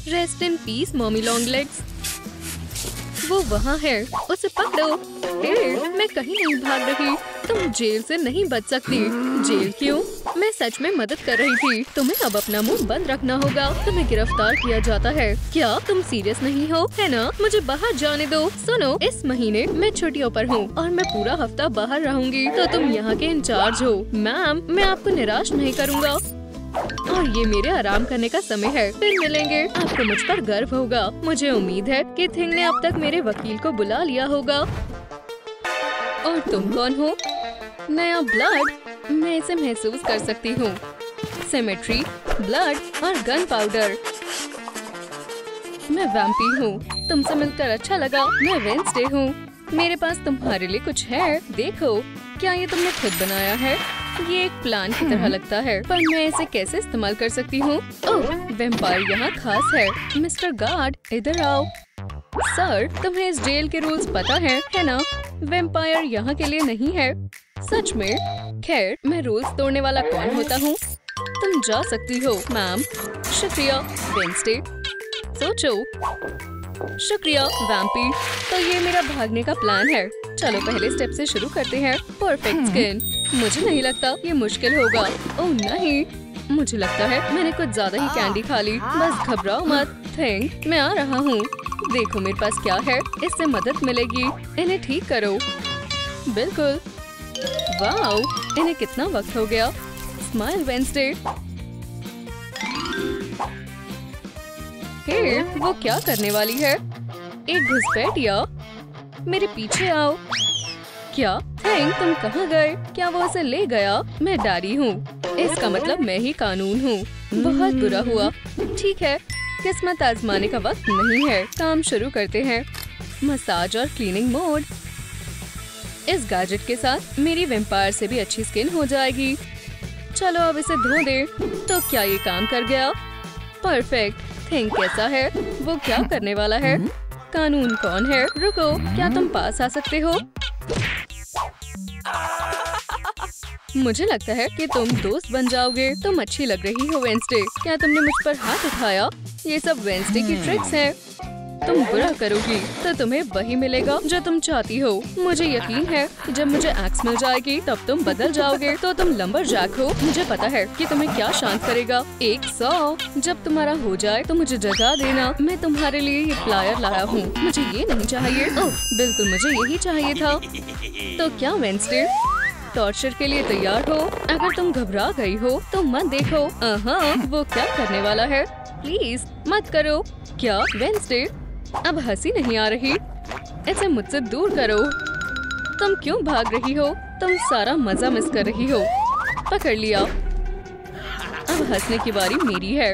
Rest in peace mommy long legs. वो वहाँ है, उसे पकड़ो। मैं कहीं नहीं भाग रही। तुम जेल से नहीं बच सकती। जेल क्यों? मैं सच में मदद कर रही थी। तुम्हें अब अपना मुंह बंद रखना होगा। तुम्हें गिरफ्तार किया जाता है। क्या तुम सीरियस नहीं हो, है ना? मुझे बाहर जाने दो। सुनो, इस महीने मैं छुट्टियों पर हूँ और मैं पूरा हफ्ता बाहर रहूंगी, तो तुम यहाँ के इंचार्ज हो। मैम, मैं आपको निराश नहीं करूँगा। और ये मेरे आराम करने का समय है। फिर मिलेंगे। आपको मुझ पर गर्व होगा। मुझे उम्मीद है कि थिंग ने अब तक मेरे वकील को बुला लिया होगा। और तुम कौन हो? नया ब्लड। मैं इसे महसूस कर सकती हूँ। सिमेट्री, ब्लड और गन पाउडर। मैं वैम्पी हूँ। तुमसे मिलकर अच्छा लगा। मैं वेंसडे हूँ। मेरे पास तुम्हारे लिए कुछ है। देखो, क्या ये तुमने खुद बनाया है? ये एक प्लान की तरह लगता है, पर मैं इसे कैसे इस्तेमाल कर सकती हूँ? ओह, वैम्पायर यहाँ खास है। मिस्टर गार्ड, इधर आओ। सर, तुम्हें इस जेल के रूल्स पता है ना? वैम्पायर यहाँ के लिए नहीं है। सच में? खैर, मैं रूल्स तोड़ने वाला कौन होता हूँ? तुम जा सकती हो, मैम। शुक्रिया, वेंसडे। सोचो। शुक्रिया, वैम्पी। तो ये मेरा भागने का प्लान है। चलो पहले स्टेप से शुरू करते हैं। Perfect skin. मुझे नहीं लगता ये मुश्किल होगा। ओह नहीं, मुझे लगता है मैंने कुछ ज्यादा ही कैंडी खा ली। बस घबराओ मत। थिंक, मैं आ रहा हूँ। देखो मेरे पास क्या है। इससे मदद मिलेगी। इन्हें ठीक करो। बिल्कुल। वाओ, इन्हें कितना वक्त हो गया। Smile Wednesday. हे, वो क्या करने वाली है? एक घुसपैठिया। मेरे पीछे आओ। क्या? थिंक, तुम कहाँ गए? क्या वो उसे ले गया? मैं डैडी हूँ। इसका मतलब मैं ही कानून हूँ। बहुत बुरा हुआ। ठीक है, किस्मत आजमाने का वक्त नहीं है। काम शुरू करते हैं। मसाज और क्लीनिंग मोड। इस गैजेट के साथ मेरी वैम्पायर से भी अच्छी स्किन हो जाएगी। चलो अब इसे धो दे। तो क्या ये काम कर गया? परफेक्ट। थिंक कैसा है? वो क्या करने वाला है? कानून कौन है? रुको, क्या तुम पास आ सकते हो? मुझे लगता है कि तुम दोस्त बन जाओगे। तुम अच्छी लग रही हो वेंसडे। क्या तुमने मुझ पर हाथ उठाया? ये सब वेंसडे की ट्रिक्स हैं। तुम बुरा करोगी तो तुम्हें वही मिलेगा जो तुम चाहती हो। मुझे यकीन है जब मुझे एक्स मिल जाएगी तब तुम बदल जाओगे। तो तुम लंबरजैक हो। मुझे पता है कि तुम्हें क्या शांत करेगा। 100। जब तुम्हारा हो जाए तो मुझे जगा देना। मैं तुम्हारे लिए ये प्लायर लाया हूँ। मुझे ये नहीं चाहिए। ओह, बिल्कुल मुझे यही चाहिए था। तो क्या वेंसडे, टॉर्चर के लिए तैयार हो? अगर तुम घबरा गई हो तो मत देखो। वो क्या करने वाला है? प्लीज मत करो। क्या वेंसडे, अब हंसी नहीं आ रही? इसे मुझसे दूर करो। तुम क्यों भाग रही हो? तुम सारा मजा मिस कर रही हो। पकड़ लिया। अब हंसने की बारी मेरी है।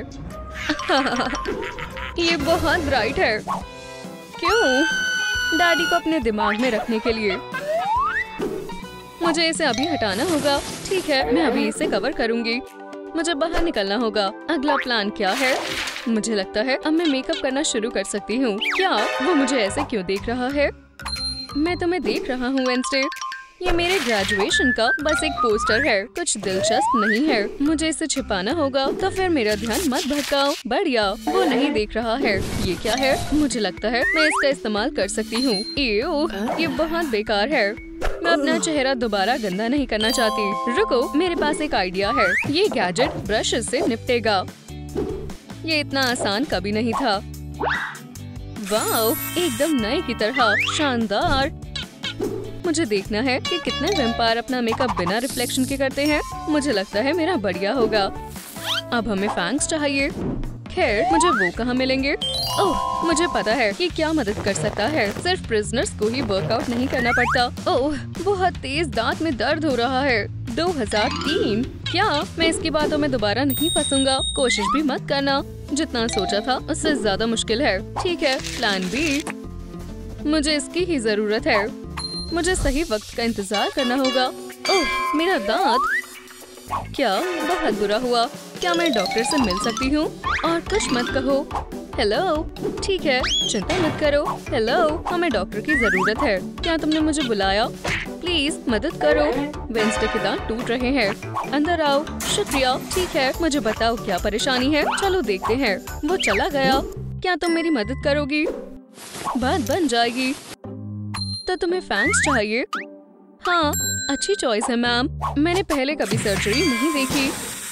ये बहुत ब्राइट है। क्यों? डैडी को अपने दिमाग में रखने के लिए। मुझे इसे अभी हटाना होगा। ठीक है, मैं अभी इसे कवर करूंगी। मुझे बाहर निकलना होगा। अगला प्लान क्या है? मुझे लगता है अब मैं मेकअप करना शुरू कर सकती हूँ। क्या वो मुझे ऐसे क्यों देख रहा है? मैं तुम्हें देख रहा हूँ वेंसडे। ये मेरे ग्रेजुएशन का बस एक पोस्टर है। कुछ दिलचस्प नहीं है। मुझे इसे छिपाना होगा। तो फिर मेरा ध्यान मत भटकाओ। बढ़िया, वो नहीं देख रहा है। ये क्या है? मुझे लगता है मैं इसका इस्तेमाल कर सकती हूँ। ये बहुत बेकार है। मैं अपना चेहरा दोबारा गंदा नहीं करना चाहती। रुको, मेरे पास एक आइडिया है। ये गैजेट ब्रश से निपटेगा। ये इतना आसान कभी नहीं था। वाओ, एकदम नए की तरह। शानदार। मुझे देखना है कि कितने वैम्पायर अपना मेकअप बिना रिफ्लेक्शन के करते हैं। मुझे लगता है मेरा बढ़िया होगा। अब हमें फैंग्स चाहिए। खैर, मुझे वो कहाँ मिलेंगे? ओह, मुझे पता है कि क्या मदद कर सकता है। सिर्फ प्रिजनर्स को ही वर्कआउट नहीं करना पड़ता। ओह, बहुत तेज दांत में दर्द हो रहा है। 2003। क्या मैं इसकी बातों में दोबारा नहीं फंसूंगा? कोशिश भी मत करना। जितना सोचा था उससे ज्यादा मुश्किल है। ठीक है, प्लान बी। मुझे इसकी ही जरूरत है। मुझे सही वक्त का इंतजार करना होगा। ओह, मेरा दांत। क्या बहुत बुरा हुआ। क्या मैं डॉक्टर से मिल सकती हूँ? और कुछ मत कहो। हेलो। ठीक है, चिंता मत करो। हेलो, हमें डॉक्टर की जरूरत है। क्या तुमने मुझे बुलाया? प्लीज मदद करो। वेंसडे के दांत टूट रहे हैं। अंदर आओ। शुक्रिया। ठीक है, मुझे बताओ क्या परेशानी है। चलो देखते हैं। वो चला गया। क्या तुम मेरी मदद करोगी? बात बन जाएगी। तो तुम्हें फैंस चाहिए? हाँ, अच्छी चॉइस है मैम। मैंने पहले कभी सर्जरी नहीं देखी।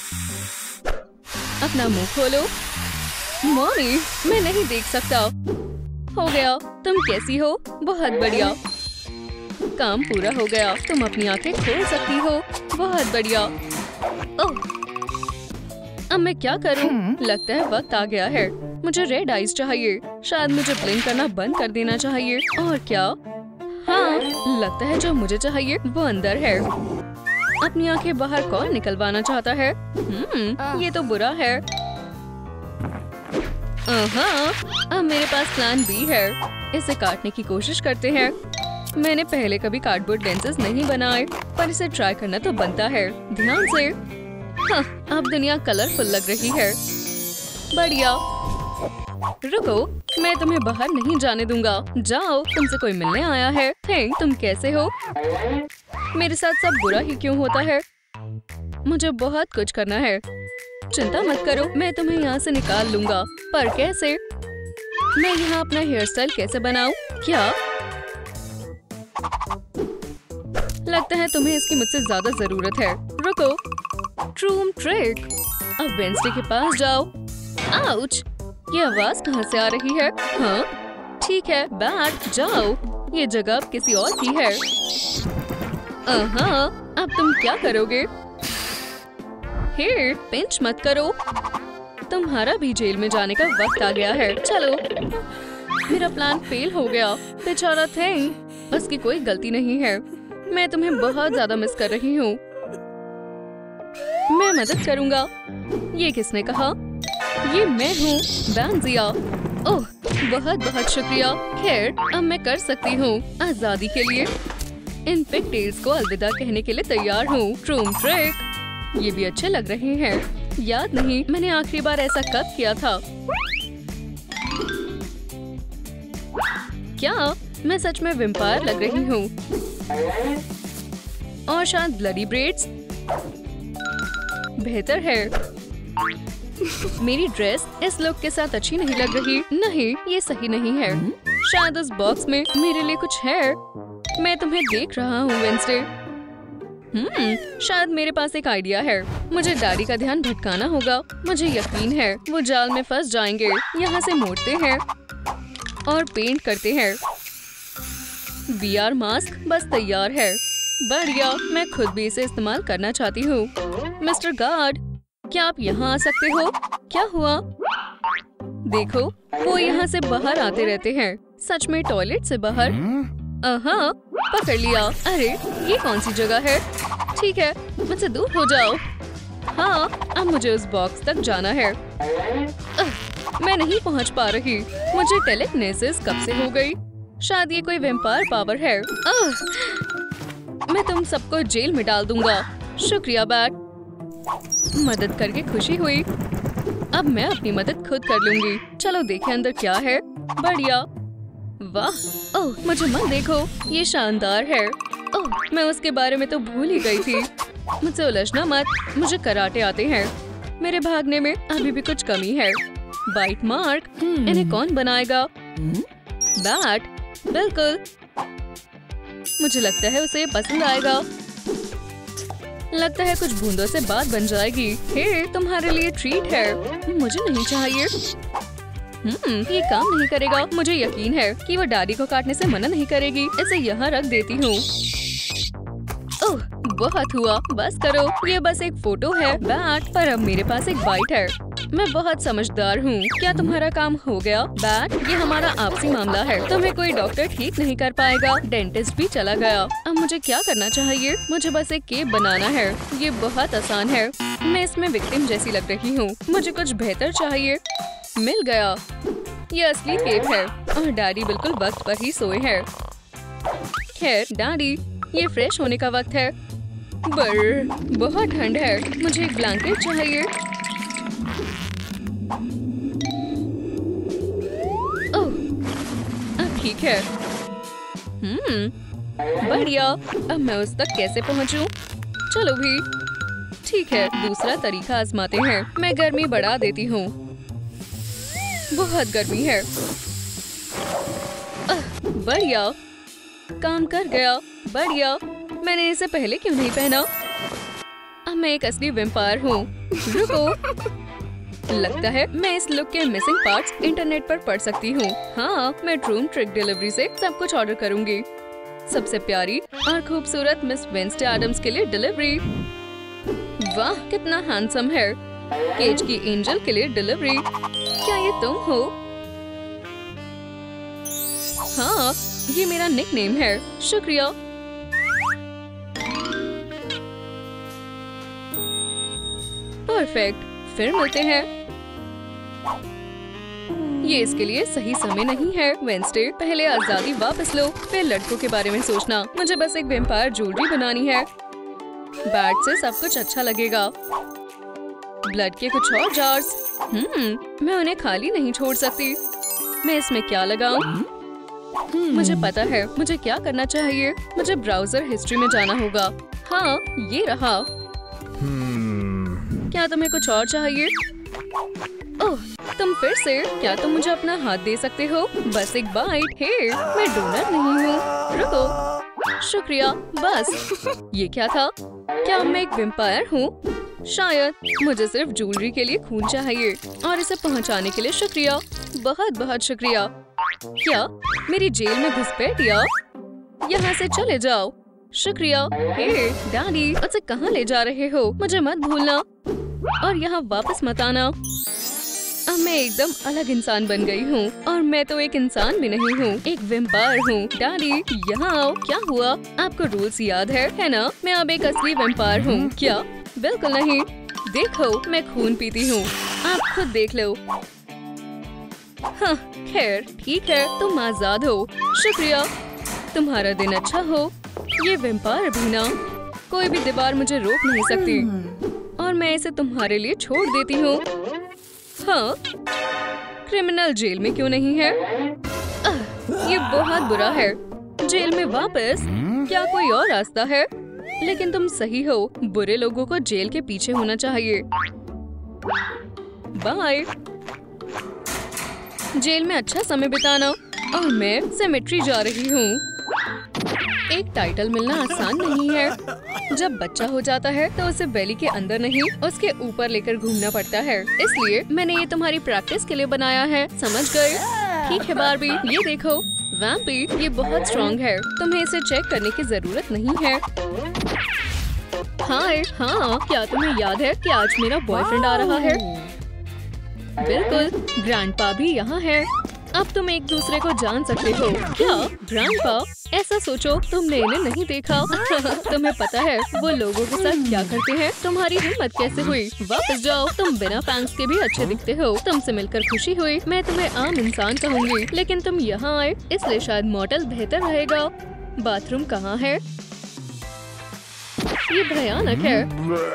अपना मुंह खोलो। मॉमी, मैं नहीं देख सकता। हो गया। तुम कैसी हो? बहुत बढ़िया। काम पूरा हो गया। तुम अपनी आंखें खोल सकती हो। बहुत बढ़िया। ओह, अब मैं क्या करूं? लगता है वक्त आ गया है। मुझे रेड आइज चाहिए। शायद मुझे ब्लिंक करना बंद कर देना चाहिए। और क्या? हाँ, लगता है जो मुझे चाहिए वो अंदर है। अपनी आंखें बाहर कौन निकलवाना चाहता है? ये तो बुरा है। अब मेरे पास प्लान बी है। इसे काटने की कोशिश करते हैं। मैंने पहले कभी कार्डबोर्ड लेंसेज नहीं बनाए, पर इसे ट्राई करना तो बनता है। ध्यान से। हाँ, अब दुनिया कलरफुल लग रही है। बढ़िया। रुको, मैं तुम्हें बाहर नहीं जाने दूंगा। जाओ, तुमसे कोई मिलने आया है। हे, तुम कैसे हो? मेरे साथ सब बुरा ही क्यों होता है? मुझे बहुत कुछ करना है। चिंता मत करो, मैं तुम्हें यहाँ से निकाल लूंगा। पर कैसे? मैं यहाँ अपना हेयर स्टाइल कैसे बनाऊं? क्या लगता है तुम्हें इसकी मुझसे ज्यादा जरूरत है। रुको, ट्रूम ट्रिक। अब वेंसडे के पास जाओ। आउच! ये आवाज कहाँ से आ रही है? हाँ, ठीक है, बैठ जाओ। ये जगह अब किसी और की है। अब तुम क्या करोगे? हे, पिंच मत करो। तुम्हारा भी जेल में जाने का वक्त आ गया है। चलो। मेरा प्लान फेल हो गया। बेचारा थिंग, उसकी कोई गलती नहीं है। मैं तुम्हें बहुत ज्यादा मिस कर रही हूँ। मैं मदद करूँगा। ये किसने कहा? ये मैं हूँ, बैंजिया। ओह, बहुत बहुत शुक्रिया। खैर, अब मैं कर सकती हूँ। आजादी के लिए इन पिगटेल्स को अलविदा कहने के लिए तैयार हूँ। Troom trick. ये भी अच्छे लग रहे हैं। याद नहीं मैंने आखिरी बार ऐसा कब किया था। क्या मैं सच में वेम्पायर लग रही हूँ? और शायद ब्लडी ब्रेड्स बेहतर है। मेरी ड्रेस इस लुक के साथ अच्छी नहीं लग रही। नहीं, ये सही नहीं है। शायद उस बॉक्स में मेरे लिए कुछ है। मैं तुम्हें देख रहा हूँ वेंसडे। शायद मेरे पास एक आइडिया है। मुझे डैडी का ध्यान भटकाना होगा। मुझे यकीन है वो जाल में फंस जाएंगे। यहाँ से मोड़ते हैं और पेंट करते हैं। VR मास्क बस तैयार है। बढ़िया, मैं खुद भी इसे इस्तेमाल करना चाहती हूँ। मिस्टर गार्ड, क्या आप यहाँ आ सकते हो? क्या हुआ? देखो, वो यहाँ से बाहर आते रहते हैं। सच में टॉयलेट से बाहर? हाँ, पकड़ लिया। अरे, ये कौन सी जगह है? ठीक है, मुझसे दूर हो जाओ। हाँ, अब मुझे उस बॉक्स तक जाना है। मैं नहीं पहुँच पा रही। मुझे टेलेकिनेसिस कब से हो गई? शायद ये कोई वेम्पायर पावर है। मैं तुम सबको जेल में डाल दूंगा। शुक्रिया बैट। मदद करके खुशी हुई। अब मैं अपनी मदद खुद कर लूंगी। चलो देखें अंदर क्या है। बढ़िया। वाह, ओह, मुझे मत देखो, ये शानदार है। ओह, मैं उसके बारे में तो भूल ही गई थी। मुझसे उलझना मत, मुझे कराटे आते हैं। मेरे भागने में अभी भी कुछ कमी है। बाइट मार्क, इन्हें कौन बनाएगा? बैट, बिल्कुल। मुझे लगता है उसे पसंद आएगा। लगता है कुछ बूंदों से बात बन जाएगी। हे, तुम्हारे लिए ट्रीट है। मुझे नहीं चाहिए। ये काम नहीं करेगा। मुझे यकीन है कि वो डैडी को काटने से मना नहीं करेगी। इसे यहाँ रख देती हूँ। ओह, बहुत हुआ, बस करो। ये बस एक फोटो है बैट, पर अब मेरे पास एक बाइट है। मैं बहुत समझदार हूँ। क्या तुम्हारा काम हो गया बैट? ये हमारा आपसी मामला है। तुम्हें कोई डॉक्टर ठीक नहीं कर पाएगा। डेंटिस्ट भी चला गया। अब मुझे क्या करना चाहिए? मुझे बस एक केप बनाना है। ये बहुत आसान है। मैं इसमें विक्टिम जैसी लग रही हूँ। मुझे कुछ बेहतर चाहिए। मिल गया। ये असली केप है और डैडी बिल्कुल वक्त पर ही सोए हैं। खैर डैडी, ये फ्रेश होने का वक्त है। बहुत ठंड है। मुझे एक ब्लैंकेट चाहिए। ओह, अब ठीक है। बढ़िया। अब मैं उस तक कैसे पहुंचूं? चलो भी। ठीक है, दूसरा तरीका आजमाते हैं। मैं गर्मी बढ़ा देती हूँ। बहुत गर्मी है। बढ़िया, काम कर गया। बढ़िया, मैंने इसे पहले क्यों नहीं पहना? अब मैं एक असली वैम्पायर हूँ। रुको, लगता है मैं इस लुक के मिसिंग पार्ट्स इंटरनेट पर पढ़ सकती हूँ। हाँ, मैं ट्रूम ट्रिक डिलीवरी से सब कुछ ऑर्डर करूँगी। सबसे प्यारी और खूबसूरत मिस वेंसडे एडम्स के लिए डिलीवरी। वाह, कितना हैंडसम है। केज की एंजल के लिए डिलीवरी। क्या ये तुम हो? हाँ, ये मेरा निकनेम है। शुक्रिया। परफेक्ट, फिर मिलते हैं। ये इसके लिए सही समय नहीं है। वेंसडे, पहले आजादी वापस लो, फिर लड़कों के बारे में सोचना। मुझे बस एक वेम्पायर ज्वेलरी बनानी है। बैट से सब कुछ अच्छा लगेगा। ब्लड के कुछ और जार्स। मैं उन्हें खाली नहीं छोड़ सकती। मैं इसमें क्या लगाऊं? मुझे पता है मुझे क्या करना चाहिए। मुझे ब्राउजर हिस्ट्री में जाना होगा। हाँ, ये रहा। क्या तुम्हें कुछ और चाहिए? ओह, तुम फिर से? क्या तुम मुझे अपना हाथ दे सकते हो? बस एक बाइट। हे, मैं डोनर नहीं हूँ। रुको। शुक्रिया। बस, ये क्या था? क्या मैं एक वैम्पायर हूँ? शायद। मुझे सिर्फ ज्वेलरी के लिए खून चाहिए और इसे पहुँचाने के लिए शुक्रिया। बहुत बहुत शुक्रिया। क्या मेरी जेल में घुसपैठिया? यहाँ से चले जाओ। शुक्रिया। हे डैडी, उसे कहाँ ले जा रहे हो? मुझे मत भूलना और यहाँ वापस मत आना। अब मैं एकदम अलग इंसान बन गई हूँ और मैं तो एक इंसान भी नहीं हूँ, एक वैम्पायर हूँ। डैडी, यहाँ आओ। क्या हुआ? आपको रूल्स याद है ना? मैं अब एक असली वैम्पायर हूँ। क्या? बिल्कुल नहीं। देखो, मैं खून पीती हूँ। आप खुद देख लो। हाँ, खैर ठीक है, तुम आजाद हो। शुक्रिया। तुम्हारा दिन अच्छा हो। ये वैम्पायर भी ना, कोई भी दीवार मुझे रोक नहीं सकती और मैं इसे तुम्हारे लिए छोड़ देती हूँ। हाँ, क्रिमिनल जेल में क्यों नहीं है? ये बहुत बुरा है। जेल में वापस? क्या कोई और रास्ता है? लेकिन तुम सही हो, बुरे लोगों को जेल के पीछे होना चाहिए। बाय। जेल में अच्छा समय बिताना। और मैं सेमेट्री जा रही हूँ। एक टाइटल मिलना आसान नहीं है। जब बच्चा हो जाता है तो उसे बेली के अंदर नहीं, उसके ऊपर लेकर घूमना पड़ता है। इसलिए मैंने ये तुम्हारी प्रैक्टिस के लिए बनाया है। समझ गए? ठीक है बार्बी, ये देखो। वैम्पी, ये बहुत स्ट्रॉन्ग है। तुम्हें इसे चेक करने की जरूरत नहीं है। हाय, हाँ, क्या तुम्हें याद है कि आज मेरा बॉयफ्रेंड आ रहा है? बिल्कुल, ग्रैंडपा भी यहाँ है। अब तुम एक दूसरे को जान सकते हो। क्या ग्रैंडपा? ऐसा सोचो, तुमने इन्हें नहीं देखा। तुम्हें पता है वो लोगों के साथ क्या करते हैं? तुम्हारी हिम्मत कैसे हुई? वापस जाओ। तुम बिना फैंस के भी अच्छे दिखते हो। तुमसे मिलकर खुशी हुई। मैं तुम्हें आम इंसान कहूँगी, लेकिन तुम यहाँ आए इसलिए शायद मॉडल बेहतर रहेगा। बाथरूम कहाँ है? ये भयानक है।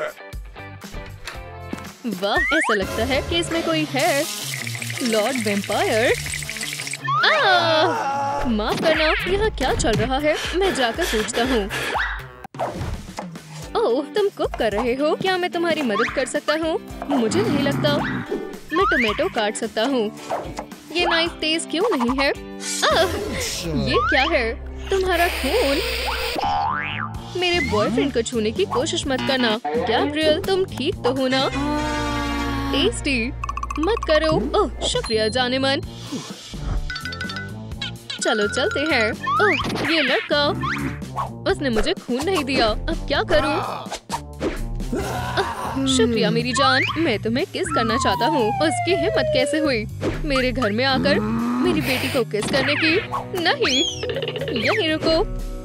वाह, ऐसा लगता है कि इसमें कोई है। Lord vampire. माफ करना, यहाँ क्या चल रहा है? मैं जाकर पूछता हूँ। ओह, तुम कुक कर रहे हो? क्या मैं तुम्हारी मदद कर सकता हूँ? मुझे नहीं लगता। मैं टोमेटो काट सकता हूँ। ये नाइफ तेज क्यों नहीं है? ये क्या है? तुम्हारा खून। मेरे बॉयफ्रेंड को छूने की कोशिश मत करना। गैब्रियल, तुम ठीक तो हो ना? टेस्टी मत करो। ओह, शुक्रिया जाने मन। चलो चलते हैं। ओह, ये लड़का, उसने मुझे खून नहीं दिया। अब क्या करूं? शुक्रिया मेरी जान। मैं तुम्हें किस करना चाहता हूँ। उसकी हिम्मत कैसे हुई मेरे घर में आकर मेरी बेटी को किस करने की? नहीं, यहीं रुको।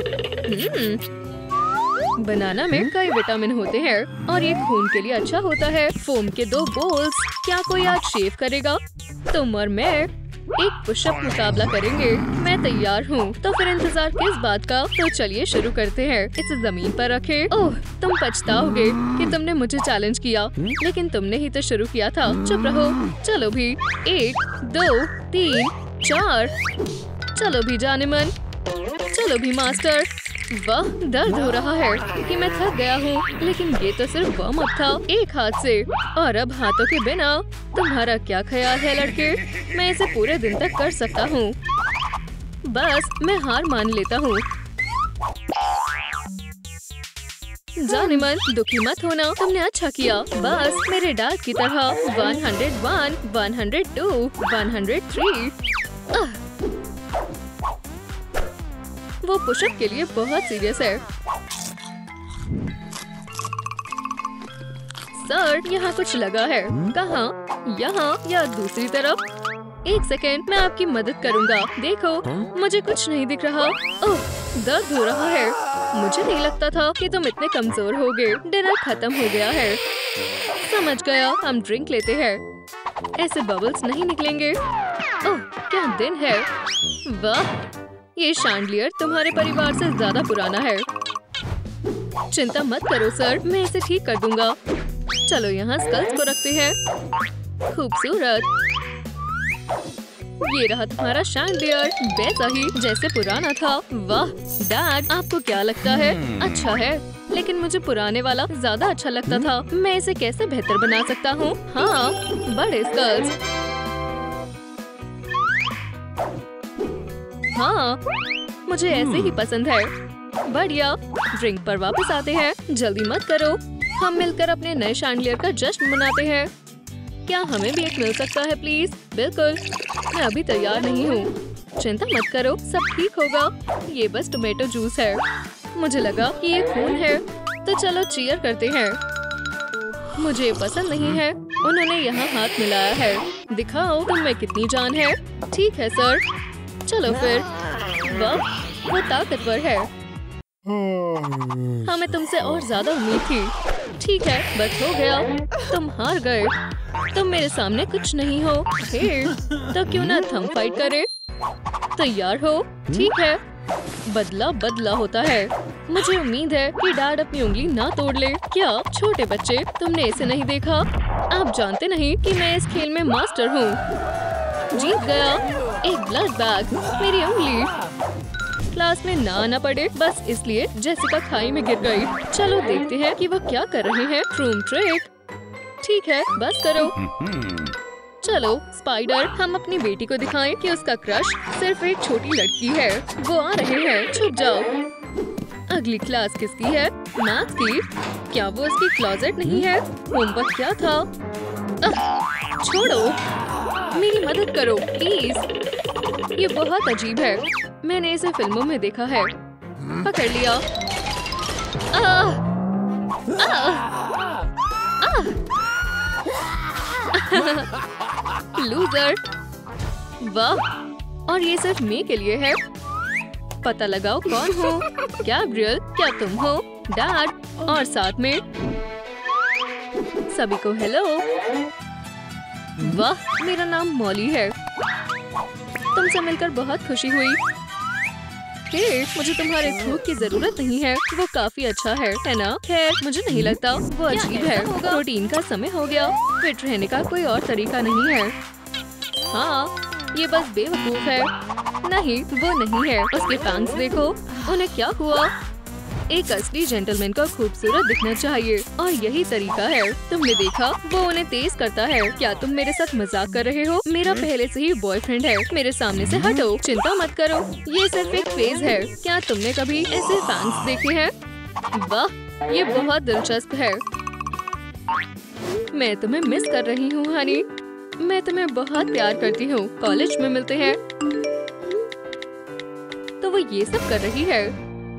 बनाना में कई विटामिन होते हैं और ये खून के लिए अच्छा होता है। फोम के 2 बोल्स। क्या कोई आज शेव करेगा? तुम और मैं एक पुशअप मुकाबला करेंगे। मैं तैयार हूँ। तो फिर इंतजार किस बात का? तो चलिए शुरू करते हैं। इसे जमीन पर रखें। ओह, तुम पछताओगे कि तुमने मुझे चैलेंज किया, लेकिन तुमने ही तो शुरू किया था। चुप रहो। चलो भी। 1 2 3 4। चलो भी जाने मन। चलो भी मास्टर। वाह, दर्द हो रहा है कि मैं थक गया हूँ, लेकिन ये तो सिर्फ वार्म अप था एक हाथ से। और अब हाथों के बिना तुम्हारा क्या ख्याल है लड़के? मैं इसे पूरे दिन तक कर सकता हूँ। बस मैं हार मान लेता हूँ। जाने मन, दुखी मत होना, तुमने अच्छा किया। बस मेरे डैड की तरह 101, 102, 103। वो पुशअप के लिए बहुत सीरियस है। सर, यहाँ कुछ लगा है। कहाँ? यहाँ या दूसरी तरफ? एक सेकेंड, मैं आपकी मदद करूँगा। देखो, मुझे कुछ नहीं दिख रहा। ओह, दर्द हो रहा है। मुझे नहीं लगता था कि तुम इतने कमजोर होगे। डिनर खत्म हो गया है। समझ गया, हम ड्रिंक लेते हैं। ऐसे बबल्स नहीं निकलेंगे। ओह, क्या दिन है। वाह, ये शैंडलियर तुम्हारे परिवार से ज्यादा पुराना है। चिंता मत करो सर, मैं इसे ठीक कर दूंगा। चलो यहाँ स्कल्स को रखते हैं। खूबसूरत। ये रहा तुम्हारा शैंडलियर, वैसा ही जैसे पुराना था। वाह डैड, आपको क्या लगता है? अच्छा है, लेकिन मुझे पुराने वाला ज्यादा अच्छा लगता था। मैं इसे कैसे बेहतर बना सकता हूँ? हाँ, बड़े स्कल्स। हाँ, मुझे ऐसे ही पसंद है। बढ़िया, ड्रिंक पर वापस आते हैं। जल्दी मत करो, हम मिलकर अपने नए शैंडलियर का जश्न मनाते हैं। क्या हमें भी एक मिल सकता है प्लीज? बिल्कुल, मैं अभी तैयार नहीं हूँ। चिंता मत करो, सब ठीक होगा। ये बस टोमेटो जूस है। मुझे लगा कि ये खून है, तो चलो चीयर करते हैं। मुझे पसंद नहीं है। उन्होंने यहाँ हाथ मिलाया है। दिखाओ तुम में कितनी जान है। ठीक है सर, चलो फिर। वाह, वो ताकतवर है। हमें तुमसे और ज्यादा उम्मीद थी। ठीक है, बस हो गया। तुम हार गए। तुम मेरे सामने कुछ नहीं हो। तो क्यों ना थंब फाइट करे? तैयार हो? ठीक है। बदला बदला होता है। मुझे उम्मीद है कि डैड अपनी उंगली ना तोड़ ले। क्या छोटे बच्चे, तुमने इसे नहीं देखा? आप जानते नहीं कि मैं इस खेल में मास्टर हूँ। जीत गया। एक ब्लड बैग, मेरी उंगली। क्लास में ना आना पड़े बस इसलिए जेसिका खाई में गिर गई। चलो देखते हैं कि वो क्या कर रहे हैं। Room trick. ठीक है, बस करो। चलो स्पाइडर, हम अपनी बेटी को दिखाएं कि उसका क्रश सिर्फ एक छोटी लड़की है। वो आ रहे हैं, छुप जाओ। अगली क्लास किसकी है? मैथ्स की। क्या वो उसकी क्लोजेट नहीं है? होमवर्क क्या था? छोड़ो, मेरी मदद करो प्लीज। ये बहुत अजीब है। मैंने इसे फिल्मों में देखा है। पकड़ लिया। लूजर। वाह, और ये सिर्फ मैं के लिए है। पता लगाओ कौन हो। गैब्रियल, क्या तुम हो? डैड, और साथ में सभी को हेलो। वाह, मेरा नाम मॉली है। तुमसे मिलकर बहुत खुशी हुई। मुझे तुम्हारे थूक की जरूरत नहीं है, वो काफी अच्छा है ना? खैर, मुझे नहीं लगता वो अजीब है। प्रोटीन का समय हो गया। फिट रहने का कोई और तरीका नहीं है। हाँ, ये बस बेवकूफ है। नहीं, वो नहीं है। उसके फैंग्स देखो, उन्हें क्या हुआ? एक असली जेंटलमैन को खूबसूरत दिखना चाहिए, और यही तरीका है। तुमने देखा, वो उन्हें तेज करता है। क्या तुम मेरे साथ मजाक कर रहे हो? मेरा पहले से ही बॉयफ्रेंड है। मेरे सामने से हटो। चिंता मत करो, ये सिर्फ एक फेज है। क्या तुमने कभी ऐसे फैंस देखे हैं? वाह, ये बहुत दिलचस्प है। मैं तुम्हें मिस कर रही हूँ हनी। मैं तुम्हें बहुत प्यार करती हूँ। कॉलेज में मिलते हैं। तो वो ये सब कर रही है।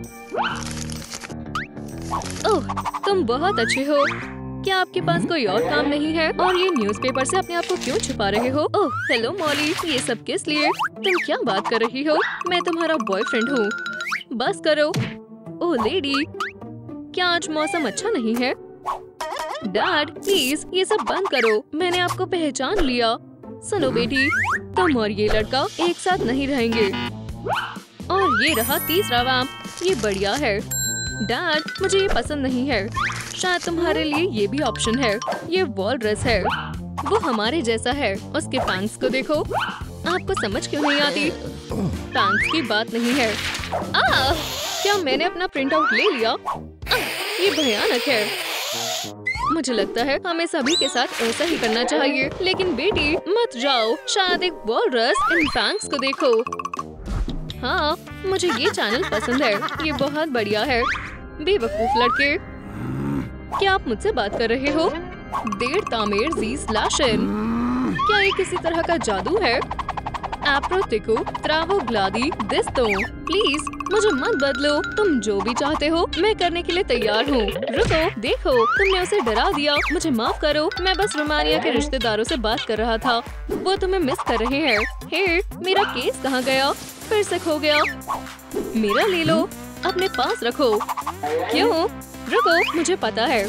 ओह, तुम बहुत अच्छे हो। क्या आपके पास कोई और काम नहीं है? और ये न्यूज़पेपर से अपने आप को क्यों छुपा रहे हो? ओह, हेलो मॉली, ये सब किस लिए? तुम क्या बात कर रही हो? मैं तुम्हारा बॉयफ्रेंड हूँ। बस करो। ओह लेडी, क्या आज मौसम अच्छा नहीं है? डैड प्लीज ये सब बंद करो। मैंने आपको पहचान लिया। सुनो बेटी, तुम और ये लड़का एक साथ नहीं रहेंगे। और ये रहा तीसरा वैम्प। ये बढ़िया है। डैड, मुझे ये पसंद नहीं है। शायद तुम्हारे लिए ये भी ऑप्शन है। ये वॉलरस है। वो हमारे जैसा है। उसके फैंग्स को देखो। आपको समझ क्यों नहीं आती? फैंग्स की बात नहीं है। क्या मैंने अपना प्रिंट आउट ले लिया? ये भयानक है। मुझे लगता है हमें सभी के साथ ऐसा ही करना चाहिए। लेकिन बेटी मत जाओ, शायद एक वॉलरस इन फैंग्स को देखो। हाँ, मुझे ये चैनल पसंद है, ये बहुत बढ़िया है। बेवकूफ लड़के, क्या आप मुझसे बात कर रहे हो? देर तामेर जी स्लैशन, क्या ये किसी तरह का जादू है? एप्रोतिको त्रावो ग्लादी दिस्तो, प्लीज मुझे मत बदलो। तुम जो भी चाहते हो मैं करने के लिए तैयार हूँ। रुको, देखो तुमने उसे डरा दिया। मुझे माफ करो, मैं बस रोमानिया के रिश्तेदारों से बात कर रहा था। वो तुम्हें मिस कर रहे हैं। हे, मेरा केस कहाँ गया? फिर से खो गया। मेरा ले लो, अपने पास रखो। क्यों? रुको, मुझे पता है।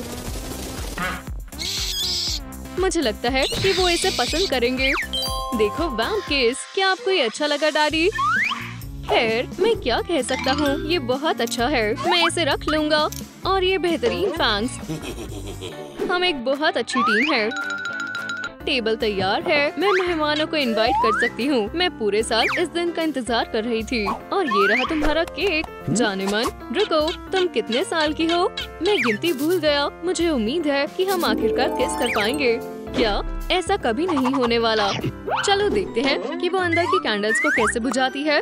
मुझे लगता है कि वो इसे पसंद करेंगे। देखो वैम्प केस, क्या आपको ये अच्छा लगा डैडी? खैर, मैं क्या कह सकता हूँ, ये बहुत अच्छा है। मैं इसे रख लूँगा। और ये बेहतरीन फैंग्स, हम एक बहुत अच्छी टीम है। टेबल तैयार है, मैं मेहमानों को इनवाइट कर सकती हूँ। मैं पूरे साल इस दिन का इंतजार कर रही थी। और ये रहा तुम्हारा केक। जाने मन, रुको, तुम कितने साल की हो? मैं गिनती भूल गया। मुझे उम्मीद है कि हम आखिरकार किस कर पाएंगे। क्या ऐसा कभी नहीं होने वाला? चलो देखते हैं कि वो अंदर की कैंडल्स को कैसे बुझाती है।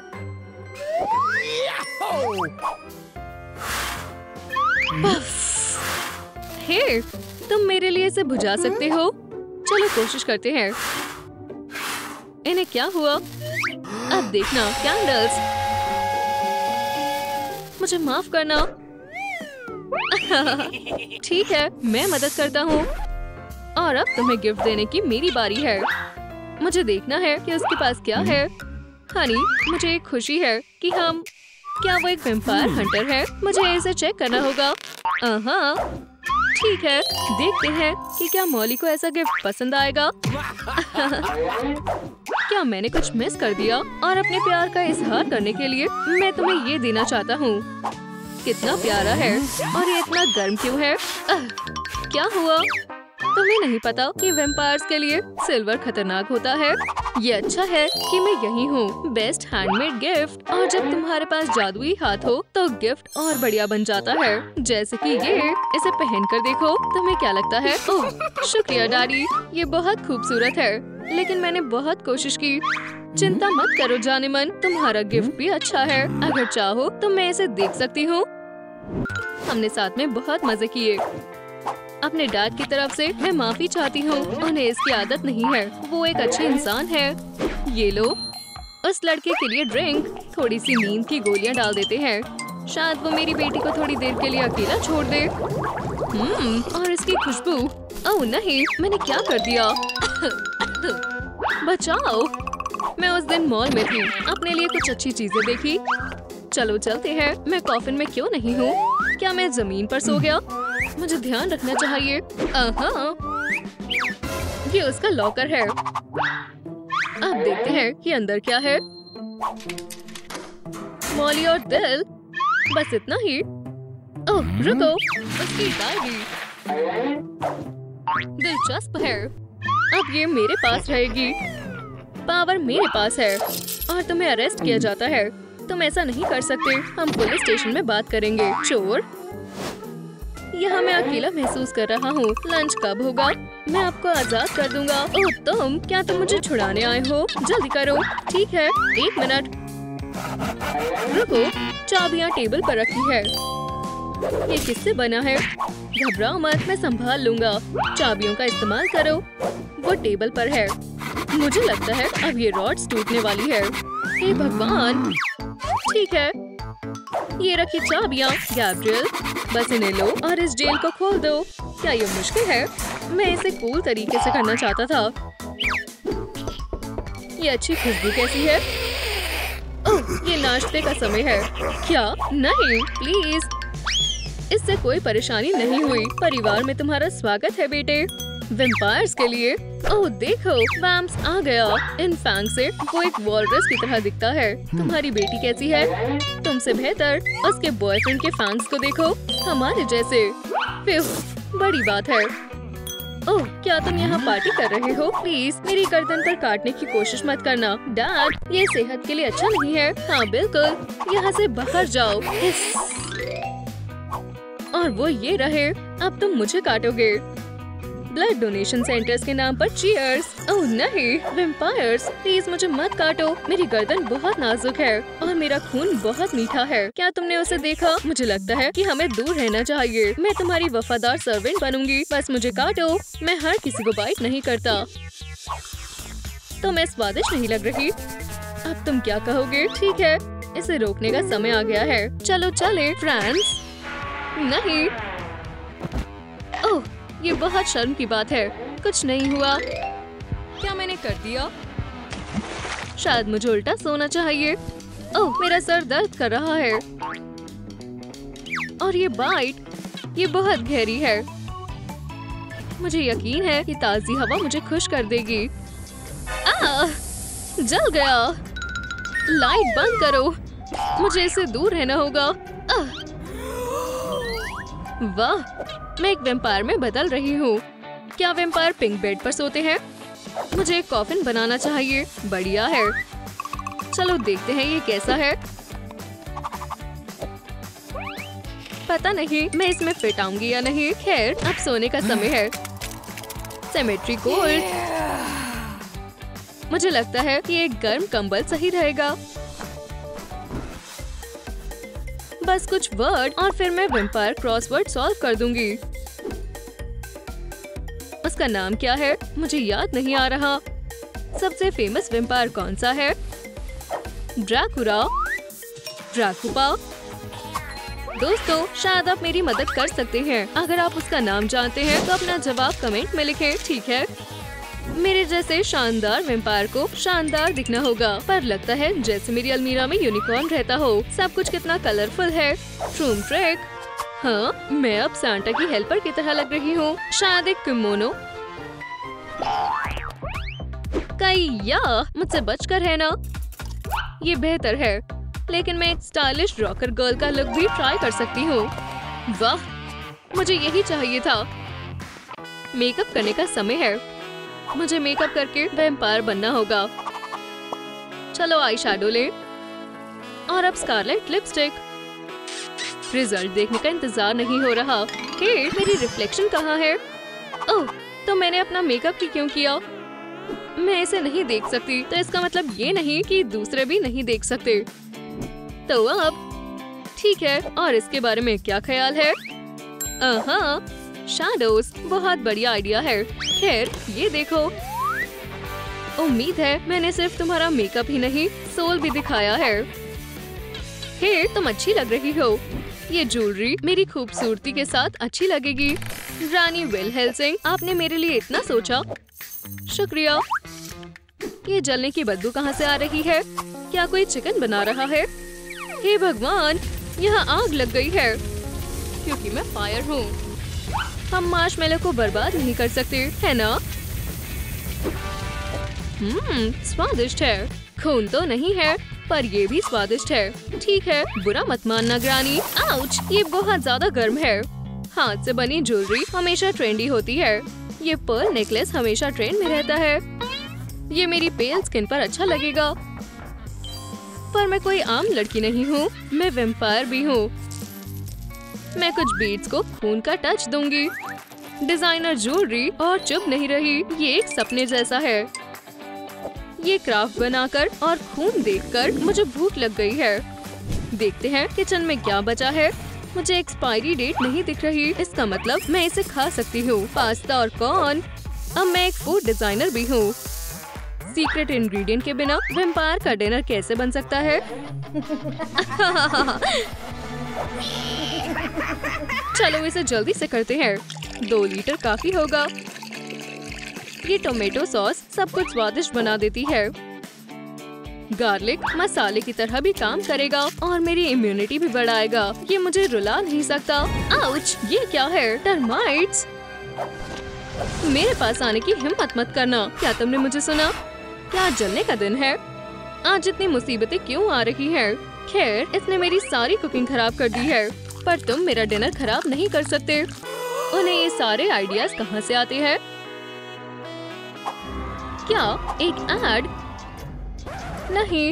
हे, तुम मेरे लिए इसे बुझा सकते हो? चलो कोशिश करते हैं। इन्हें क्या हुआ? अब देखना कैंडल्स। मुझे माफ करना। ठीक है, मैं मदद करता हूँ। और अब तुम्हें गिफ्ट देने की मेरी बारी है। मुझे देखना है कि उसके पास क्या है। हनी, मुझे एक खुशी है कि क्या वो एक वैम्पायर हंटर है? मुझे इसे चेक करना होगा। ठीक है, देखते हैं कि क्या मॉली को ऐसा गिफ्ट पसंद आएगा। क्या मैंने कुछ मिस कर दिया? और अपने प्यार का इजहार करने के लिए मैं तुम्हें ये देना चाहता हूँ। कितना प्यारा है। और ये इतना गर्म क्यों है? क्या हुआ? तुम्हें नहीं पता कि वैम्पायर्स के लिए सिल्वर खतरनाक होता है? ये अच्छा है कि मैं यही हूँ। Best handmade gift. और जब तुम्हारे पास जादुई हाथ हो तो गिफ्ट और बढ़िया बन जाता है। जैसे कि ये, इसे पहन कर देखो। तुम्हें क्या लगता है? ओह, शुक्रिया डैडी, ये बहुत खूबसूरत है। लेकिन मैंने बहुत कोशिश की। चिंता मत करो जाने मन, तुम्हारा गिफ्ट भी अच्छा है। अगर चाहो तो मैं इसे देख सकती हूँ। हमने साथ में बहुत मजे किए। अपने डैड की तरफ से मैं माफी चाहती हूँ। उन्हें इसकी आदत नहीं है। वो एक अच्छे इंसान है। ये लो, उस लड़के के लिए ड्रिंक। थोड़ी सी नींद की गोलियाँ डाल देते हैं। शायद वो मेरी बेटी को थोड़ी देर के लिए अकेला छोड़ दे। और इसकी खुशबू। ओह नहीं, मैंने क्या कर दिया? बचाओ। मैं उस दिन मॉल में थी, अपने लिए कुछ अच्छी चीजें देखी। चलो चलते हैं। मैं कॉफिन में क्यों नहीं हूँ? क्या मैं जमीन पर सो गया? मुझे ध्यान रखना चाहिए। ये उसका लॉकर है। अब देखते हैं कि अंदर क्या है। मॉली और दिल, बस इतना ही। ओह रुको, उसकी डायरी दिलचस्प है। अब ये मेरे पास रहेगी। पावर मेरे पास है और तुम्हें अरेस्ट किया जाता है। तुम ऐसा नहीं कर सकते। हम पुलिस स्टेशन में बात करेंगे। चोर, यहाँ मैं अकेला महसूस कर रहा हूँ। लंच कब होगा? मैं आपको आजाद कर दूंगा। ओह तुम, क्या तुम मुझे छुड़ाने आए हो? जल्दी करो। ठीक है, 1 मिनट। रुको, चाबियाँ टेबल पर रखी है। ये किससे बना है? घबराओ मत, मैं संभाल लूंगा। चाबियों का इस्तेमाल करो। वो टेबल पर है। मुझे लगता है अब ये रॉड्स टूटने वाली है। हे भगवान। ठीक है, ये रखी चाबियाँ। गैब्रियल, बस इन्हें लो और इस जेल को खोल दो। क्या ये मुश्किल है? मैं इसे कूल तरीके से करना चाहता था। ये अच्छी खुशबू कैसी है? ओह, ये नाश्ते का समय है। क्या? नहीं, प्लीज। इससे कोई परेशानी नहीं हुई। परिवार में तुम्हारा स्वागत है बेटे। वैम्पायर्स के लिए। ओह देखो, वैम्प्स आ गया। इन फैंग से वो एक वॉलरस की तरह दिखता है। तुम्हारी बेटी कैसी है? तुमसे बेहतर। उसके बॉयफ्रेंड के फैंग्स को देखो, हमारे जैसे। फिर बड़ी बात है। ओह, क्या तुम यहाँ पार्टी कर रहे हो? प्लीज मेरी गर्दन पर काटने की कोशिश मत करना। डैड, ये सेहत के लिए अच्छा नहीं है। हाँ बिल्कुल, यहाँ से बाहर जाओ। और वो ये रहे, अब तुम मुझे काटोगे। ब्लड डोनेशन सेंटर्स के नाम पर चीयर्स। ओह नहीं, वैम्पायर्स, प्लीज मुझे मत काटो। मेरी गर्दन बहुत नाजुक है और मेरा खून बहुत मीठा है। क्या तुमने उसे देखा? मुझे लगता है कि हमें दूर रहना चाहिए। मैं तुम्हारी वफादार सर्वेंट बनूंगी, बस मुझे काटो। मैं हर किसी को बाइट नहीं करता। तो मैं स्वादिष्ट नहीं लग रही। अब तुम क्या कहोगे? ठीक है, इसे रोकने का समय आ गया है। चलो चले फ्रेंड्स। नहीं, ओह, ये बहुत शर्म की बात है। कुछ नहीं हुआ। क्या मैंने कर दिया? शायद मुझे उल्टा सोना चाहिए। ओह, मेरा सर दर्द कर रहा है। और ये बाइट, ये बहुत गहरी है। मुझे यकीन है कि ताज़ी हवा मुझे खुश कर देगी। जल गया। लाइट बंद करो। मुझे इससे दूर रहना होगा। वाह, मैं एक वैम्पायर में बदल रही हूँ। क्या वैम्पायर पिंक बेड पर सोते हैं? मुझे एक कॉफिन बनाना चाहिए। बढ़िया है। चलो देखते हैं ये कैसा है। पता नहीं मैं इसमें फिट आऊंगी या नहीं। खैर, अब सोने का समय है। Cemetery cold. मुझे लगता है कि एक गर्म कंबल सही रहेगा। बस कुछ वर्ड और फिर मैं वैम्पायर क्रॉसवर्ड सॉल्व कर दूंगी। उसका नाम क्या है? मुझे याद नहीं आ रहा। सबसे फेमस वैम्पायर कौन सा है? ड्रैकुला, ड्रैकुपा। दोस्तों, शायद आप मेरी मदद कर सकते हैं। अगर आप उसका नाम जानते हैं तो अपना जवाब कमेंट में लिखें, ठीक है? मेरे जैसे शानदार वैम्पायर को शानदार दिखना होगा, पर लगता है जैसे मेरी अलमीरा में यूनिकॉर्न रहता हो। सब कुछ कितना कलरफुल है। Troom track. हाँ, मैं अब सांता की हेल्पर की तरह लग रही हूँ। शायद एक किमोनो। कईया, मुझसे बचकर है ना। ये बेहतर है, लेकिन मैं एक स्टाइलिश रॉकर गर्ल का लुक भी ट्राई कर सकती हूँ। वाह, मुझे यही चाहिए था। मेकअप करने का समय है। मुझे मेकअप करके वैम्पायर बनना होगा। चलो आई शैडो ले और अब स्कारलेट लिपस्टिक। रिजल्ट देखने का इंतजार नहीं हो रहा। हे, मेरी रिफ्लेक्शन कहाँ है? ओह, तो मैंने अपना मेकअप ही क्यों किया? मैं इसे नहीं देख सकती, तो इसका मतलब ये नहीं कि दूसरे भी नहीं देख सकते। तो अब ठीक है, और इसके बारे में क्या ख्याल है? शैडोज, बहुत बढ़िया आइडिया है। खैर, ये देखो। उम्मीद है मैंने सिर्फ तुम्हारा मेकअप ही नहीं, सोल भी दिखाया है। हे, तुम अच्छी लग रही हो। ये ज्वेलरी मेरी खूबसूरती के साथ अच्छी लगेगी। रानी विल हेल्सिंग, आपने मेरे लिए इतना सोचा। शुक्रिया। ये जलने की बदबू कहाँ से आ रही है? क्या कोई चिकन बना रहा है? हे भगवान, यहाँ आग लग गई है। क्योंकि मैं फायर हूँ। हम मार्शमेलो को बर्बाद नहीं कर सकते, है ना? स्वादिष्ट है। खून तो नहीं है, पर ये भी स्वादिष्ट है। ठीक है, बुरा मत मानना ग्रानी। आउच, ये बहुत ज्यादा गर्म है। हाथ से बनी ज्वेलरी हमेशा ट्रेंडी होती है। ये पर्ल नेकलेस हमेशा ट्रेंड में रहता है। ये मेरी पेल स्किन पर अच्छा लगेगा। पर मैं कोई आम लड़की नहीं हूँ, मैं वैम्पायर भी हूँ। मैं कुछ बीड्स को खून का टच दूंगी। डिजाइनर ज्वेलरी और चुप नहीं रही। ये एक सपने जैसा है। ये क्राफ्ट बनाकर और खून देखकर मुझे भूख लग गई है। देखते हैं किचन में क्या बचा है। मुझे एक्सपायरी डेट नहीं दिख रही, इसका मतलब मैं इसे खा सकती हूँ। पास्ता और कॉर्न। अब मैं एक फूड डिजाइनर भी हूँ। सीक्रेट इंग्रेडिएंट के बिना वैम्पायर का डिनर कैसे बन सकता है? चलो इसे जल्दी से करते हैं। 2 लीटर काफी होगा। ये टोमेटो सॉस सब कुछ स्वादिष्ट बना देती है। गार्लिक मसाले की तरह भी काम करेगा और मेरी इम्यूनिटी भी बढ़ाएगा। ये मुझे रुला नहीं सकता। आउच, ये क्या है? टर्माइट्स। मेरे पास आने की हिम्मत मत करना। क्या तुमने मुझे सुना? क्या जलने का दिन है? आज इतनी मुसीबतें क्यों आ रही हैं? खैर, इसने मेरी सारी कुकिंग खराब कर दी है, पर तुम मेरा डिनर खराब नहीं कर सकते। उन्हें ये सारे आइडियाज कहाँ से आते हैं? क्या एक एड? नहीं।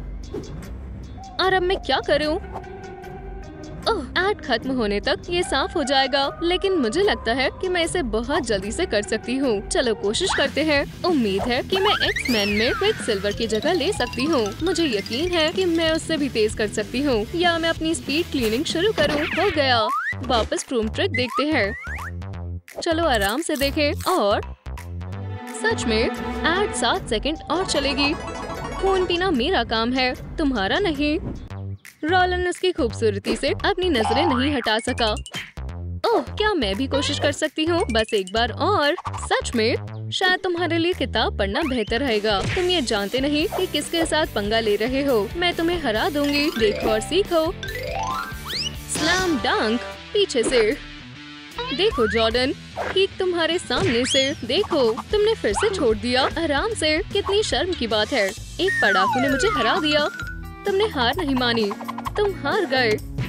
और अब मैं क्या करूं? ओह, ऐड खत्म होने तक ये साफ हो जाएगा, लेकिन मुझे लगता है कि मैं इसे बहुत जल्दी से कर सकती हूँ। चलो कोशिश करते हैं। उम्मीद है कि मैं एक्स-मैन में क्विकसिल्वर की जगह ले सकती हूँ। मुझे यकीन है कि मैं उससे भी तेज कर सकती हूँ। या मैं अपनी स्पीड क्लीनिंग शुरू करूँ। हो गया। वापस ट्रूम ट्रिक देखते हैं। चलो आराम से देखें। और सच में ऐड 7 सेकंड और चलेगी। खून पीना मेरा काम है, तुम्हारा नहीं। रोलन उसकी खूबसूरती से अपनी नजरें नहीं हटा सका। ओह, क्या मैं भी कोशिश कर सकती हूँ? बस एक बार और। सच में शायद तुम्हारे लिए किताब पढ़ना बेहतर रहेगा। तुम ये जानते नहीं कि किसके साथ पंगा ले रहे हो। मैं तुम्हें हरा दूंगी। देखो और सीखो। स्लैम डंक पीछे से। देखो जॉर्डन, ठीक तुम्हारे सामने से। देखो, तुमने फिर से छोड़ दिया। आराम से। कितनी शर्म की बात है। एक पड़ाकू ने मुझे हरा दिया। तुमने हार नहीं मानी, तुम हार गए।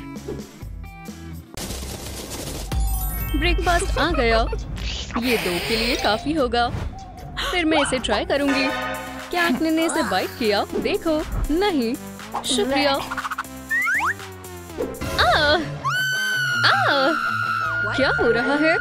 ब्रेकफास्ट आ गया। ये 2 के लिए काफी होगा। फिर मैं इसे ट्राई करूंगी। कैट ने इसे बाइट किया। देखो, नहीं, शुक्रिया। क्या हो रहा है?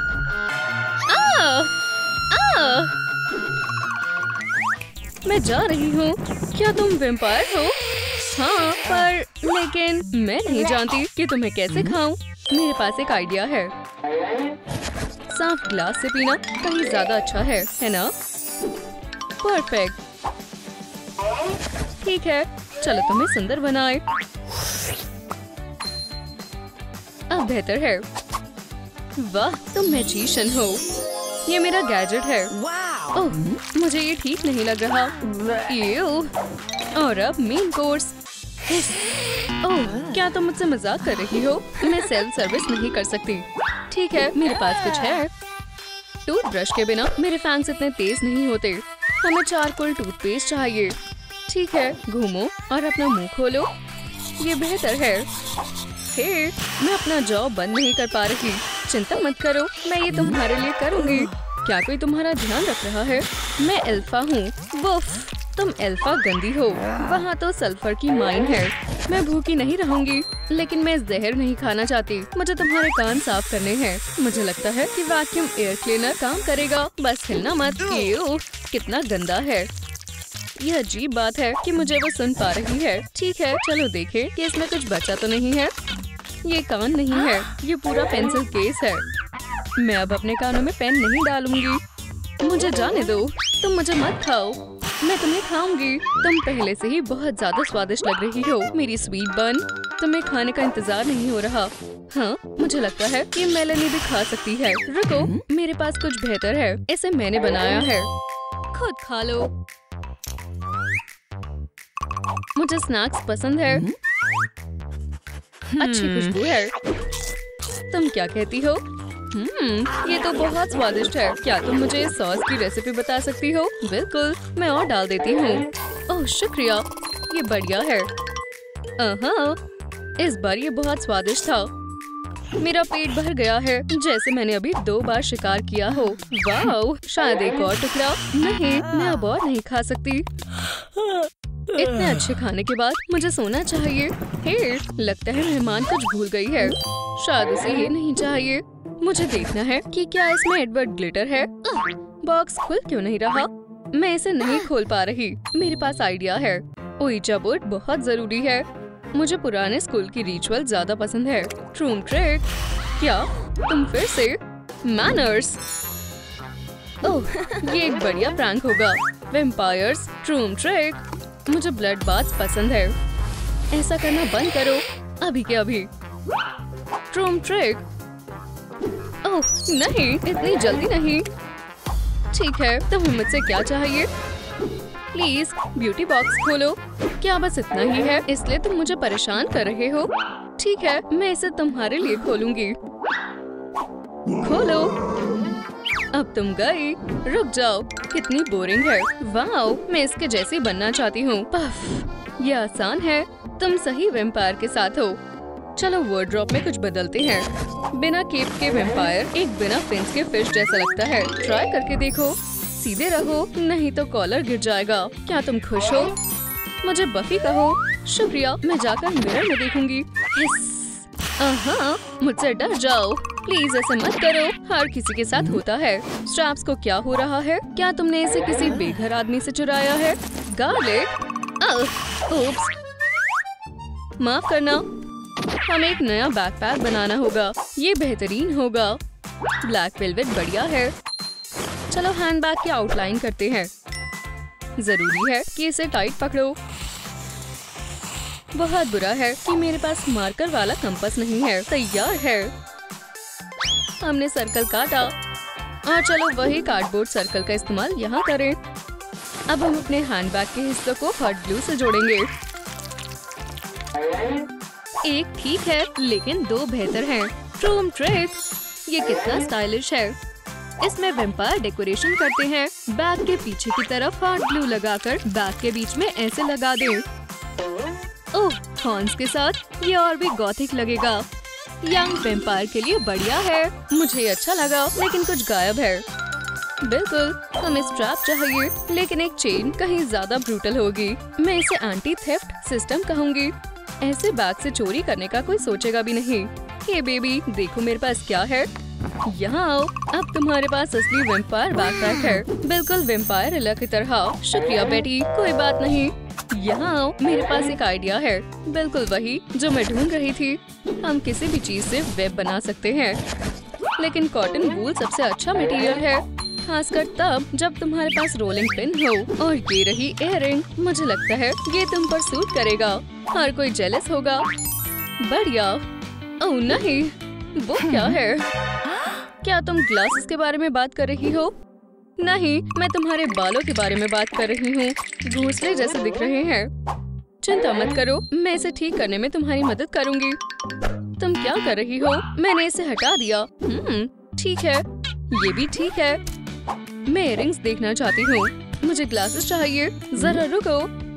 मैं जा रही हूँ। क्या तुम वैम्पायर हो? हाँ, पर लेकिन मैं नहीं जानती कि तुम्हें कैसे खाऊं। मेरे पास एक आइडिया है। साफ ग्लास से पीना कहीं ज्यादा अच्छा है ना? परफेक्ट। ठीक है, चलो तुम्हें सुंदर बनाए। अब बेहतर है। वाह, तुम मैजिशियन हो। ये मेरा गैजेट है। ओह, मुझे ये ठीक नहीं लग रहा। और अब मेन कोर्स। ओह, क्या तुम मुझसे मजाक कर रही हो? मैं सेल्फ सर्विस नहीं कर सकती। ठीक है, मेरे पास कुछ है। टूथब्रश के बिना मेरे फैंग्स इतने तेज नहीं होते। हमें चारकोल टूथपेस्ट चाहिए। ठीक है, घूमो और अपना मुंह खोलो। ये बेहतर है। हे, मैं अपना जॉब बंद नहीं कर पा रही। चिंता मत करो, मैं ये तुम्हारे लिए करूँगी। क्या कोई तुम्हारा ध्यान रख रहा है? मैं अल्फा हूँ। वुफ, तुम अल्फा गंदी हो। वहाँ तो सल्फर की माइन है। मैं भूखी नहीं रहूंगी, लेकिन मैं जहर नहीं खाना चाहती। मुझे तुम्हारे कान साफ करने हैं। मुझे लगता है कि वैक्यूम एयर क्लीनर काम करेगा। बस हिलना मत। कितना गंदा है। यह अजीब बात है कि मुझे वो सुन पा रही है। ठीक है, चलो देखें कि इसमें कुछ बचा तो नहीं है। ये कान नहीं है, ये पूरा पेंसिल केस है। मैं अब अपने कानों में पेन नहीं डालूंगी। मुझे जाने दो। तुम मुझे मत खाओ, मैं तुम्हें खाऊंगी। तुम पहले से ही बहुत ज्यादा स्वादिष्ट लग रही हो, मेरी स्वीट बन। तुम्हें खाने का इंतजार नहीं हो रहा। हाँ, मुझे लगता है कि मेलेनी भी खा सकती है। रुको, मेरे पास कुछ बेहतर है। इसे मैंने बनाया है। खुद खा लो। मुझे स्नैक्स पसंद है। अच्छी खुशबू है। तुम क्या कहती हो? ये तो बहुत स्वादिष्ट है। क्या तुम मुझे इस सॉस की रेसिपी बता सकती हो? बिल्कुल, मैं और डाल देती हूँ। ओह शुक्रिया, ये बढ़िया है। इस बार ये बहुत स्वादिष्ट था। मेरा पेट भर गया है, जैसे मैंने अभी 2 बार शिकार किया हो। वाह, शायद एक और टुकड़ा। नहीं, मैं अब और नहीं खा सकती। इतने अच्छे खाने के बाद मुझे सोना चाहिए। हे, लगता है मेहमान कुछ भूल गई है। शायद उसे ये नहीं चाहिए। मुझे देखना है कि क्या इसमें एडवर्ड ग्लिटर है। बॉक्स खुल क्यों नहीं रहा? मैं इसे नहीं खोल पा रही। मेरे पास आइडिया है। ओइजा बोर्ड बहुत जरूरी है। मुझे पुराने स्कूल की रिचुअल ज्यादा पसंद है। Troom trick. क्या तुम फिर से? मैनर्स। ओह, ये एक बढ़िया प्रैंक होगा। Vampires, Troom trick. मुझे ब्लड बाथ पसंद है। ऐसा करना बंद करो, अभी के अभी। ट्रूम ट्रिक। ओह नहीं, इतनी जल्दी नहीं। ठीक है, तुम्हें मुझसे क्या चाहिए? प्लीज ब्यूटी बॉक्स खोलो। क्या बस इतना ही है, इसलिए तुम मुझे परेशान कर रहे हो? ठीक है, मैं इसे तुम्हारे लिए खोलूंगी। खोलो। अब तुम गई। रुक जाओ, कितनी बोरिंग है। वाओ, मैं इसके जैसी बनना चाहती हूँ। पफ, ये आसान है। तुम सही वैम्पायर के साथ हो। चलो वार्डरोब में कुछ बदलते हैं। बिना केप के वैम्पायर एक बिना फिन्स के फिश जैसा लगता है। ट्राई करके देखो। सीधे रहो, नहीं तो कॉलर गिर जाएगा। क्या तुम खुश हो? मुझे बफी कहो। शुक्रिया, मैं जाकर मिरर में देखूंगी। मुझसे डर जाओ, प्लीज ऐसे मत करो, हर किसी के साथ होता है। स्ट्रैप्स को क्या हो रहा है? क्या तुमने इसे किसी बेघर आदमी से चुराया है? गार्लिक? ओप्स, माफ करना। हमें एक नया बैकपैक बनाना होगा, ये बेहतरीन होगा। ब्लैक वेलवेट बढ़िया है। चलो हैंडबैग की आउटलाइन करते हैं। जरूरी है कि इसे टाइट पकड़ो। बहुत बुरा है कि मेरे पास मार्कर वाला कंपास नहीं है। तैयार है। हमने सर्कल काटा और चलो वही कार्डबोर्ड सर्कल का इस्तेमाल यहाँ करें। अब हम अपने हैंडबैग के हिस्सों को हॉट ग्लू से जोड़ेंगे। एक ठीक है, लेकिन दो बेहतर हैं। ट्रूम ट्रिक, ये कितना स्टाइलिश है। इसमें वेम्पायर डेकोरेशन करते हैं। बैग के पीछे की तरफ हॉट ग्लू लगाकर बैग के बीच में ऐसे लगा दें। ओह, हॉर्न्स के साथ ये और भी गॉथिक लगेगा। यंग वेम्पायर के लिए बढ़िया है। मुझे अच्छा लगा, लेकिन कुछ गायब है। बिल्कुल, हमें स्ट्रैप चाहिए, लेकिन एक चेन कहीं ज्यादा ब्रूटल होगी। मैं इसे एंटी थेफ्ट सिस्टम कहूँगी। ऐसे बैग से चोरी करने का कोई सोचेगा भी नहीं। हे बेबी, देखो मेरे पास क्या है। यहाँ आओ, अब तुम्हारे पास असली वेम्पायर बैकपैक है, बिल्कुल वेम्पायर इला की तरह। शुक्रिया बेटी, कोई बात नहीं। यहाँ आओ, मेरे पास एक आइडिया है, बिल्कुल वही जो मैं ढूंढ रही थी। हम किसी भी चीज से वेब बना सकते हैं, लेकिन कॉटन वूल सबसे अच्छा मटेरियल है, खासकर तब जब तुम्हारे पास रोलिंग पिन हो। और ये रही इयररिंग, मुझे लगता है ये तुम पर सूट करेगा। हर कोई जेलस होगा। बढ़िया। ओह नहीं, वो क्या है? क्या तुम ग्लासेस के बारे में बात कर रही हो? नहीं, मैं तुम्हारे बालों के बारे में बात कर रही हूँ। घोंसले जैसे दिख रहे हैं। चिंता मत करो, मैं इसे ठीक करने में तुम्हारी मदद करूँगी। तुम क्या कर रही हो? मैंने इसे हटा दिया। ठीक है, ये भी ठीक है। मैं इयररिंग्स देखना चाहती हूँ। मुझे ग्लासेस चाहिए। जरा रुको।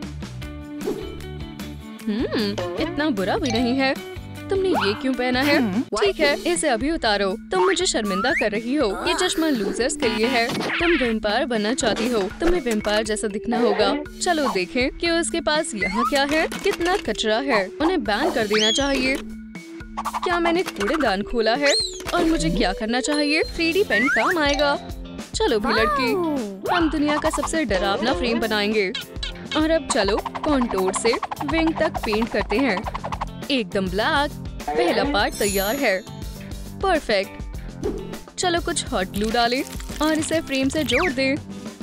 इतना बुरा भी नहीं है। तुमने ये क्यों पहना है? ठीक है, इसे अभी उतारो। तुम मुझे शर्मिंदा कर रही हो। ये चश्मा लूजर्स के लिए है। तुम वेम्पायर बनना चाहती हो, तुम्हें वेम्पायर जैसा दिखना होगा। चलो देखें कि उसके पास यहाँ क्या है। कितना कचरा है, उन्हें बैन कर देना चाहिए। क्या मैंने कूड़ेदान खोला है? और मुझे क्या करना चाहिए? 3D पेन काम आएगा। चलो भी लड़की, हम दुनिया का सबसे डरावना फ्रेम बनाएंगे। और अब चलो कॉन्टूर से विंग तक पेंट करते हैं। एकदम ब्लैक। पहला पार्ट तैयार है। परफेक्ट। चलो कुछ हॉट ग्लू डालें और इसे फ्रेम से जोड़ दें।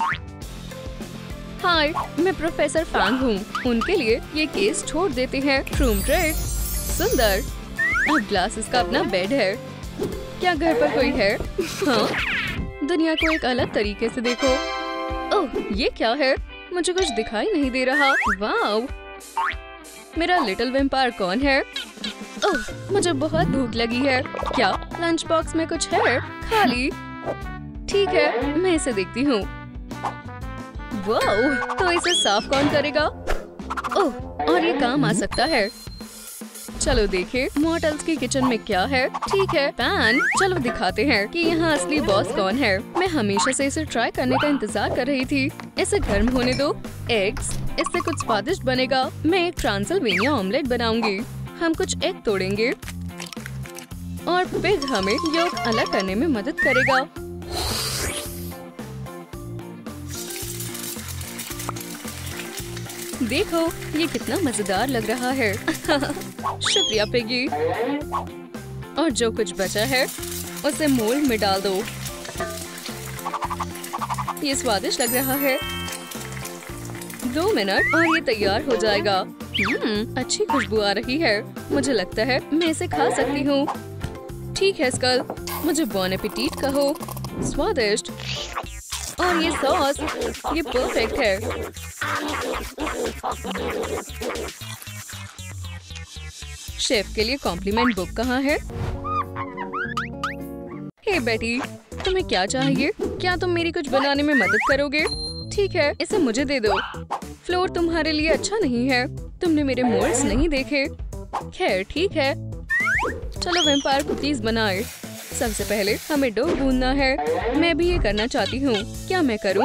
हाय, मैं प्रोफेसर फैंग हूँ। उनके लिए ये केस छोड़ देते हैं। Room trick. सुंदर। अब ग्लासेस का अपना बेड है। क्या घर पर कोई है? हाँ, दुनिया को एक अलग तरीके से देखो। ओह, ये क्या है? मुझे कुछ दिखाई नहीं दे रहा। वाव, मेरा लिटिल वेम्पायर कौन है? ओह, मुझे बहुत भूख लगी है। क्या लंच बॉक्स में कुछ है? खाली। ठीक है, मैं इसे देखती हूँ। वाह, तो इसे साफ कौन करेगा? ओह, और ये काम आ सकता है। चलो देखें मॉर्टल्स की किचन में क्या है। ठीक है, पैन। चलो दिखाते हैं कि यहाँ असली बॉस कौन है। मैं हमेशा से इसे ट्राई करने का इंतजार कर रही थी। इसे गर्म होने दो। एग्स, इससे कुछ स्वादिष्ट बनेगा। मैं एक ट्रांसिल्वेनिया ऑमलेट बनाऊंगी। हम कुछ एग तोड़ेंगे और पिग हमें योग अलग करने में मदद करेगा। देखो ये कितना मजेदार लग रहा है। शुक्रिया पिगी। और जो कुछ बचा है उसे मोल्ड में डाल दो। ये स्वादिष्ट लग रहा है। 2 मिनट और ये तैयार हो जाएगा। अच्छी खुशबू आ रही है। मुझे लगता है मैं इसे खा सकती हूँ। ठीक है स्कल, मुझे बॉन एपेटीट कहो। स्वादिष्ट। और ये सॉस, ये परफेक्ट है। शेफ के लिए कॉम्प्लीमेंट बुक कहाँ है? हे बेटी, तुम्हें क्या चाहिए? क्या तुम मेरी कुछ बनाने में मदद करोगे? ठीक है, इसे मुझे दे दो। फ्लोर तुम्हारे लिए अच्छा नहीं है। तुमने मेरे मोल्ड्स नहीं देखे। खैर ठीक है, चलो वेम्पायर कुकीज बनाए। सबसे पहले हमें डो गूंदना है। मैं भी ये करना चाहती हूँ। क्या मैं करूँ?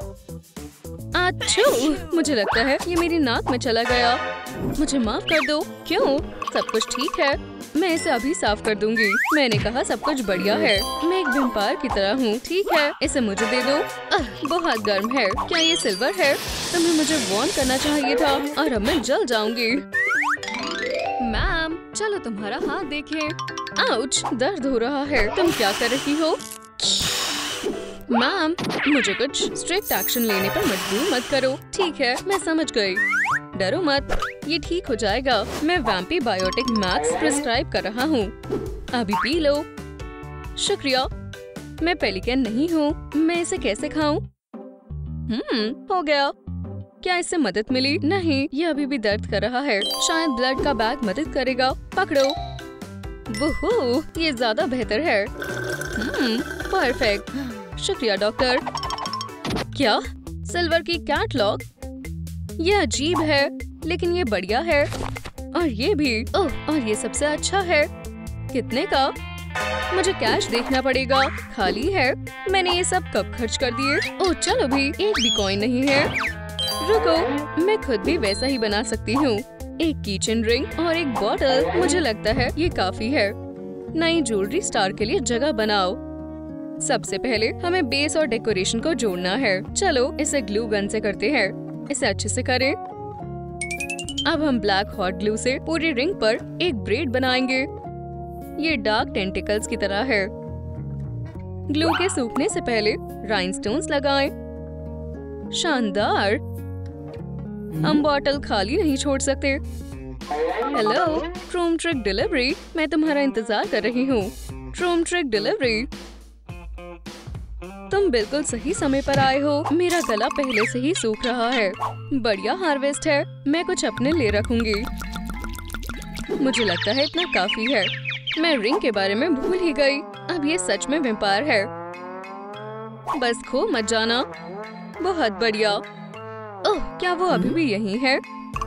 अच्छू! मुझे लगता है ये मेरी नाक में चला गया। मुझे माफ कर दो। क्यों? सब कुछ ठीक है। मैं इसे अभी साफ कर दूंगी। मैंने कहा सब कुछ बढ़िया है। मैं एक वैम्पायर की तरह हूँ। ठीक है, इसे मुझे दे दो। बहुत गर्म है। क्या ये सिल्वर है? तुम्हें मुझे वार्न करना चाहिए था और अब मैं जल जाऊंगी। मैम, चलो तुम्हारा हाथ देखें। आउच! दर्द हो रहा है। तुम क्या कर रही हो? मैम, मुझे कुछ स्ट्रिक्ट एक्शन लेने पर मजबूर मत करो। ठीक है, मैं समझ गई। डरो मत, ये ठीक हो जाएगा। मैं वैम्पी बायोटिक मैक्स प्रिस्क्राइब कर रहा हूँ। अभी पी लो। शुक्रिया। मैं पेलिकन नहीं हूँ। मैं इसे कैसे खाऊं? हो गया। क्या इससे मदद मिली? नहीं, ये अभी भी दर्द कर रहा है। शायद ब्लड का बैग मदद करेगा। पकड़ो। वोहो, ये ज्यादा बेहतर है। परफेक्ट। शुक्रिया डॉक्टर। क्या? सिल्वर की कैटलॉग? ये अजीब है, लेकिन ये बढ़िया है। और ये भी। ओह, और ये सबसे अच्छा है। कितने का? मुझे कैश देखना पड़ेगा। खाली है। मैंने ये सब कब खर्च कर दिए? ओह, चलो भी, एक भी कॉइन नहीं है। रुको, मैं खुद भी वैसा ही बना सकती हूँ। एक किचन रिंग और एक बॉटल। मुझे लगता है ये काफी है। नई ज्वेलरी स्टार के लिए जगह बनाओ। सबसे पहले हमें बेस और डेकोरेशन को जोड़ना है। चलो इसे ग्लू गन से करते हैं। इसे अच्छे से करें। अब हम ब्लैक हॉट ग्लू से पूरी रिंग पर एक ब्रेड बनाएंगे। ये डार्क टेंटिकल्स की तरह है। ग्लू के सूखने से पहले राइनस्टोन्स लगाएं। शानदार। हम बॉटल खाली नहीं छोड़ सकते। Hello, Troom trick delivery. मैं तुम्हारा इंतजार कर रही हूँ। Troom trick delivery. तुम बिल्कुल सही समय पर आए हो। मेरा गला पहले से ही सूख रहा है। बढ़िया हार्वेस्ट है। मैं कुछ अपने लिए रखूंगी। मुझे लगता है इतना काफी है। मैं रिंग के बारे में भूल ही गई। अब ये सच में वैम्पायर है। बस खो मत जाना। बहुत बढ़िया। ओह, क्या वो अभी भी यहीं है?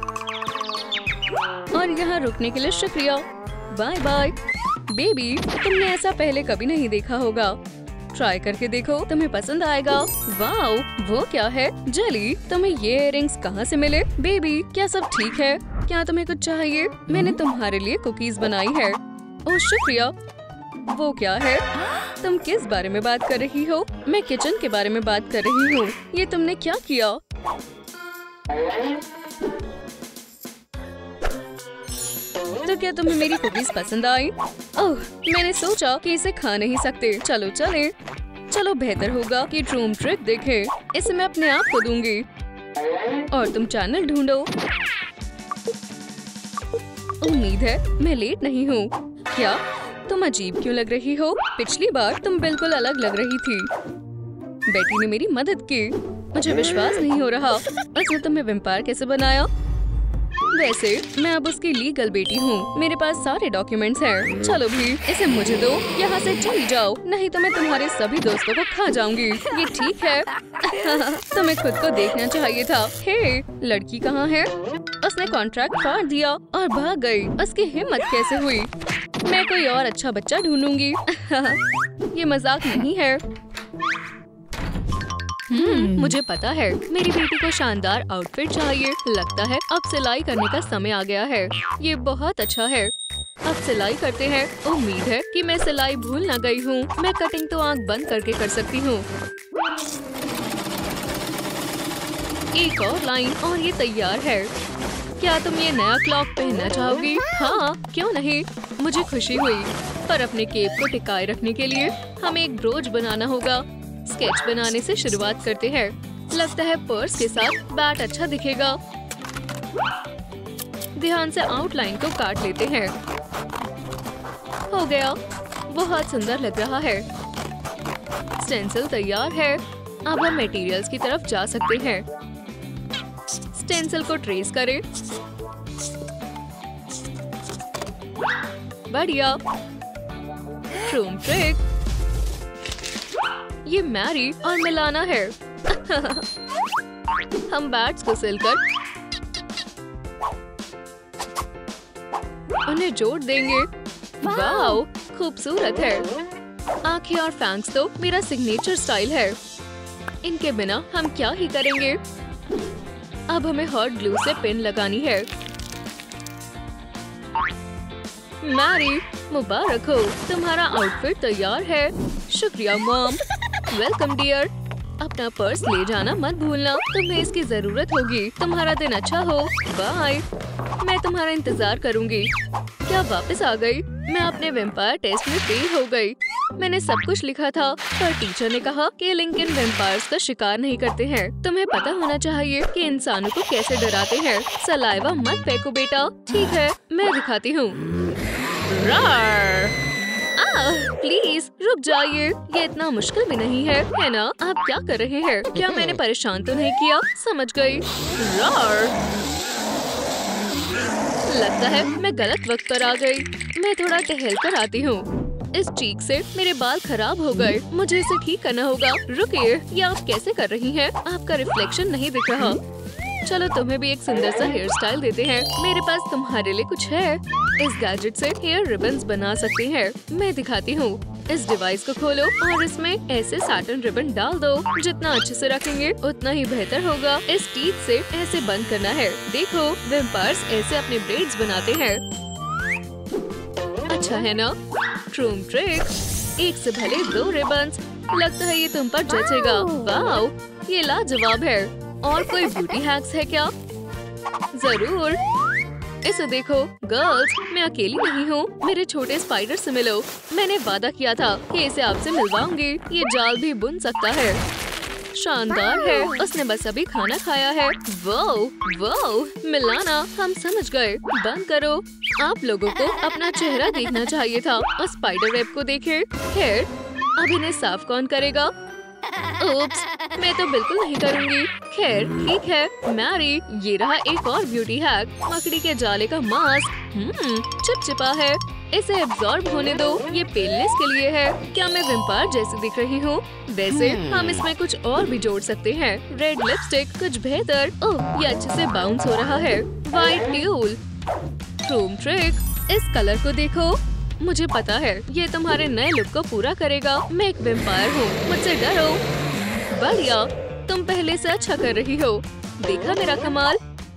और यहाँ रुकने के लिए शुक्रिया। Bye bye. बेबी, तुमने ऐसा पहले कभी नहीं देखा होगा। ट्राई करके देखो, तुम्हें पसंद आएगा। वाओ, वो क्या है? जेली। तुम्हें ये इयररिंग्स कहाँ से मिले? बेबी, क्या सब ठीक है? क्या तुम्हें कुछ चाहिए? मैंने तुम्हारे लिए कुकीज बनाई है। ओह शुक्रिया। वो क्या है? तुम किस बारे में बात कर रही हो? मैं किचन के बारे में बात कर रही हूँ। ये तुमने क्या किया? तो क्या तुम्हें मेरी कुकीज पसंद आई? ओह, मैंने सोचा कि इसे खा नहीं सकते। चलो चले। चलो बेहतर होगा कि ट्रूम ट्रिक देखें। इसे मैं अपने आप को दूंगी। और तुम चैनल ढूंढो। उम्मीद है मैं लेट नहीं हूँ। क्या तुम अजीब क्यों लग रही हो? पिछली बार तुम बिल्कुल अलग लग रही थी। बेटी ने मेरी मदद की। मुझे विश्वास नहीं हो रहा। उसने तुम्हें वैम्पायर कैसे बनाया? वैसे मैं अब उसकी लीगल बेटी हूँ। मेरे पास सारे डॉक्यूमेंट्स हैं। चलो भी, इसे मुझे दो। यहाँ से चली जाओ, नहीं तो मैं तुम्हारे सभी दोस्तों को खा जाऊंगी। ये ठीक है? तुम्हें खुद को देखना चाहिए था। हे, लड़की कहाँ है? उसने कॉन्ट्रैक्ट फाड़ दिया और भाग गई। उसकी हिम्मत कैसे हुई? मैं कोई और अच्छा बच्चा ढूंढूंगी। ये मजाक नहीं है। मुझे पता है, मेरी बेटी को शानदार आउटफिट चाहिए। लगता है अब सिलाई करने का समय आ गया है। ये बहुत अच्छा है। अब सिलाई करते हैं। उम्मीद है कि मैं सिलाई भूल ना गई हूँ। मैं कटिंग तो आंख बंद करके कर सकती हूँ। एक और लाइन और ये तैयार है। क्या तुम ये नया क्लॉक पहनना चाहोगी? हाँ, क्यों नहीं? मुझे खुशी हुई। पर अपने केप को टिकाए रखने के लिए हमें एक ब्रोच बनाना होगा। स्केच बनाने से शुरुआत करते हैं। लगता है पर्स के साथ बैट अच्छा दिखेगा। ध्यान से आउटलाइन को काट लेते हैं। हो गया। बहुत सुंदर लग रहा है। स्टेंसिल तैयार है। अब हम मटेरियल्स की तरफ जा सकते हैं। स्टेंसिल को ट्रेस करें। बढ़िया। ट्रूम ट्रिक। ये मैरी और मिलाना है। हम बैट्स को सिलकर उन्हें जोड़ देंगे। वाओ, खूबसूरत है। आंखें और फैंक्स तो मेरा सिग्नेचर स्टाइल है। इनके बिना हम क्या ही करेंगे। अब हमें हॉट ग्लू से पिन लगानी है। मैरी, मुबारक हो, तुम्हारा आउटफिट तैयार है। शुक्रिया मॉम। Welcome dear. अपना पर्स ले जाना मत भूलना, तुम्हें इसकी जरूरत होगी। तुम्हारा दिन अच्छा हो। बाय। मैं तुम्हारा इंतजार करूंगी। क्या वापस आ गई? मैं अपने वेम्पायर टेस्ट में फेल हो गई। मैंने सब कुछ लिखा था, पर टीचर ने कहा कि लिंकन वेम्पायर्स का शिकार नहीं करते हैं। तुम्हें पता होना चाहिए कि इंसानों को कैसे डराते हैं। सलाइवा मत फेंको बेटा। ठीक है, मैं दिखाती हूँ। प्लीज रुक जाइए, ये इतना मुश्किल भी नहीं है ना? आप क्या कर रहे हैं? क्या मैंने परेशान तो नहीं किया? समझ गई। लगता है मैं गलत वक्त पर आ गई। मैं थोड़ा टहल कर आती हूँ। इस चीक से मेरे बाल खराब हो गए। मुझे इसे ठीक करना होगा। रुकिए, ये आप कैसे कर रही हैं? आपका रिफ्लेक्शन नहीं दिख रहा। चलो तुम्हें भी एक सुंदर सा हेयर स्टाइल देते हैं। मेरे पास तुम्हारे लिए कुछ है। इस गैजेट से हेयर रिबन्स बना सकते हैं। मैं दिखाती हूँ। इस डिवाइस को खोलो और इसमें ऐसे सैटिन रिबन डाल दो। जितना अच्छे से रखेंगे उतना ही बेहतर होगा। इस टीथ से ऐसे बंद करना है। देखो, वेम्पायर्स ऐसे अपने ब्रेड्स बनाते हैं। अच्छा है ना? Troom trick. एक से भले 2 रिबन्स। लगता है ये तुम पर जचेगा। वाओ, ये लाजवाब है। और कोई ब्यूटी हैक्स है क्या? जरूर। इसे देखो गर्ल्स, मैं अकेली नहीं हूँ। मेरे छोटे स्पाइडर से मिलो। मैंने वादा किया था कि इसे आपसे मिलवाऊंगी। ये जाल भी बुन सकता है। शानदार है। उसने बस अभी खाना खाया है। वो मिलाना, हम समझ गए। बंद करो। आप लोगों को अपना चेहरा देखना चाहिए था और स्पाइडर वेब को देखे। खैर, अब इन्हें साफ कौन करेगा? उप्स, मैं तो बिल्कुल नहीं करूंगी। खैर ठीक है। मैरी, ये रहा एक और ब्यूटी हैक। मकड़ी के जाले का मास्क। चिपचिपा है। इसे एब्जॉर्ब होने दो। ये पेलनेस के लिए है। क्या मैं वेम्पायर जैसी दिख रही हूँ? वैसे हम इसमें कुछ और भी जोड़ सकते हैं। रेड लिपस्टिक, कुछ बेहतर। ओह, ये अच्छे से बाउंस हो रहा है। White tulle. Troom trick. इस कलर को देखो। मुझे पता है ये तुम्हारे नए लुक को पूरा करेगा। मैं एक वेम्पायर हूँ, मुझसे डरो। बढ़िया, तुम पहले से अच्छा कर रही हो। देखा मेरा कमाल?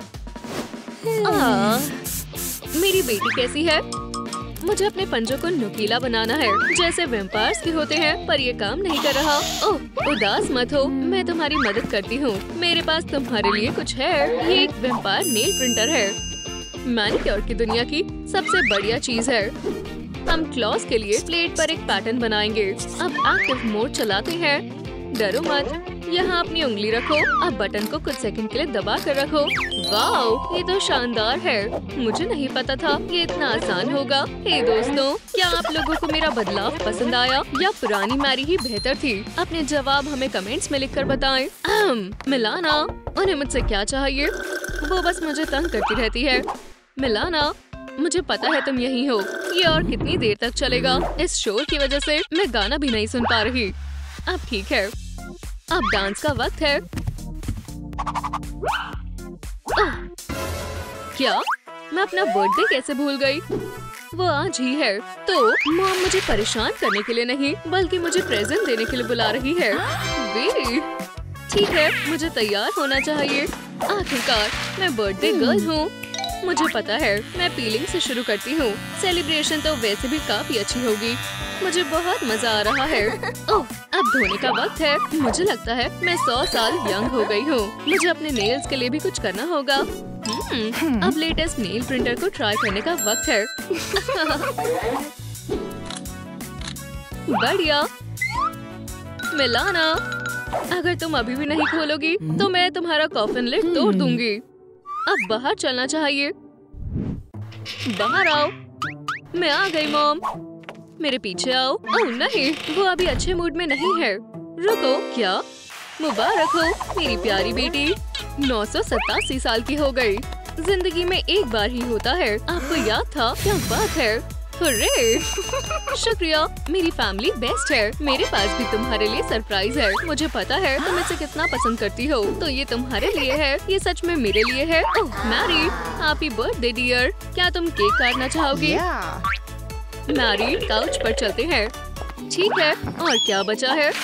मेरी बेटी कैसी है? मुझे अपने पंजों को नुकीला बनाना है जैसे वेम्पायर्स के होते हैं, पर ये काम नहीं कर रहा। ओह, उदास मत हो, मैं तुम्हारी मदद करती हूँ। मेरे पास तुम्हारे लिए कुछ है। ये एक वेम्पायर नेल प्रिंटर है। मैनिक्योर की दुनिया की सबसे बढ़िया चीज है। हम क्लॉज के लिए प्लेट पर एक पैटर्न बनाएंगे। अब एक्टिव मोड चलाते हैं। डरो मत। यहाँ अपनी उंगली रखो। अब बटन को कुछ सेकंड के लिए दबा कर रखो। वाओ, ये तो शानदार है। मुझे नहीं पता था ये इतना आसान होगा। हे दोस्तों, क्या आप लोगों को मेरा बदलाव पसंद आया या पुरानी मैरी ही बेहतर थी? अपने जवाब हमें कमेंट्स में लिखकर बताएं। मिलाना, उन्हें मुझसे क्या चाहिए? वो बस मुझे तंग करती रहती है। मिलाना, मुझे पता है तुम यही हो। ये और कितनी देर तक चलेगा? इस शोर की वजह से मैं गाना भी नहीं सुन पा रही। अब ठीक है, अब डांस का वक्त है। क्या मैं अपना बर्थडे कैसे भूल गई? वो आज ही है। तो मॉम मुझे परेशान करने के लिए नहीं, बल्कि मुझे प्रेजेंट देने के लिए बुला रही है। ठीक है, मुझे तैयार होना चाहिए। आखिरकार मैं बर्थडे गर्ल हूँ। मुझे पता है। मैं पीलिंग से शुरू करती हूँ। सेलिब्रेशन तो वैसे भी काफी अच्छी होगी। मुझे बहुत मजा आ रहा है। ओह, अब धोने का वक्त है। मुझे लगता है मैं 100 साल यंग हो गई हूँ। मुझे अपने नेल्स के लिए भी कुछ करना होगा। अब लेटेस्ट नेल प्रिंटर को ट्राई करने का वक्त है। बढ़िया। मिलाना, अगर तुम अभी भी नहीं खोलोगी तो मैं तुम्हारा कॉफिन लिड तोड़ दूंगी। अब बाहर चलना चाहिए। बाहर आओ। मैं आ गई मॉम। मेरे पीछे आओ। ओह नहीं, वो अभी अच्छे मूड में नहीं है। रुको, क्या? मुबारक हो मेरी प्यारी बेटी। 987 साल की हो गई। जिंदगी में एक बार ही होता है। आपको याद था? क्या बात है। हुर्रे! शुक्रिया, मेरी फैमिली बेस्ट है। मेरे पास भी तुम्हारे लिए सरप्राइज है। मुझे पता है तुम इसे कितना पसंद करती हो, तो ये तुम्हारे लिए है। ये सच में मेरे लिए है। Oh Mary, happy birthday dear. क्या तुम केक काटना चाहोगी? मैरी, काउच पर चलते हैं। ठीक है, और क्या बचा है?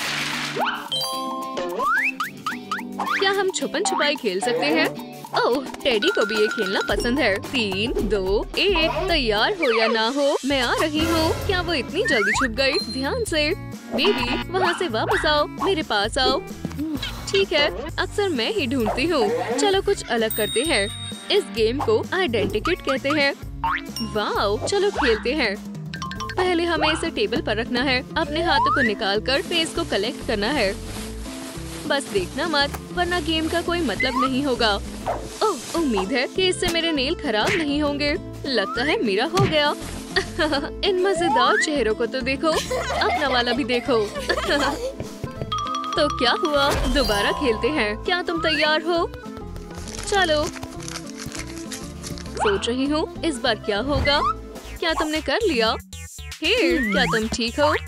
क्या हम छुपन छुपाई खेल सकते हैं? ओह, टेडी को भी ये खेलना पसंद है। 3, 2, 1, तैयार हो या ना हो, मैं आ रही हूँ। क्या वो इतनी जल्दी छुप गई? ध्यान से। बेबी, वहाँ से वापस आओ, मेरे पास आओ। ठीक है, अक्सर मैं ही ढूंढती हूँ। चलो कुछ अलग करते हैं। इस गेम को आइडेंटिकेट कहते हैं। वाओ, चलो खेलते हैं। पहले हमें इसे टेबल पर रखना है। अपने हाथों को निकालकर फेस को कलेक्ट करना है। बस देखना मत, वरना गेम का कोई मतलब नहीं होगा। ओह, उम्मीद है कि इससे मेरे नेल खराब नहीं होंगे। लगता है मेरा हो गया। इन मजेदार चेहरों को तो देखो, अपना वाला भी देखो। तो क्या हुआ? दोबारा खेलते हैं। क्या तुम तैयार हो? चलो। सोच रही हूँ इस बार क्या होगा। क्या तुमने कर लिया? हे, क्या तुम ठीक हो?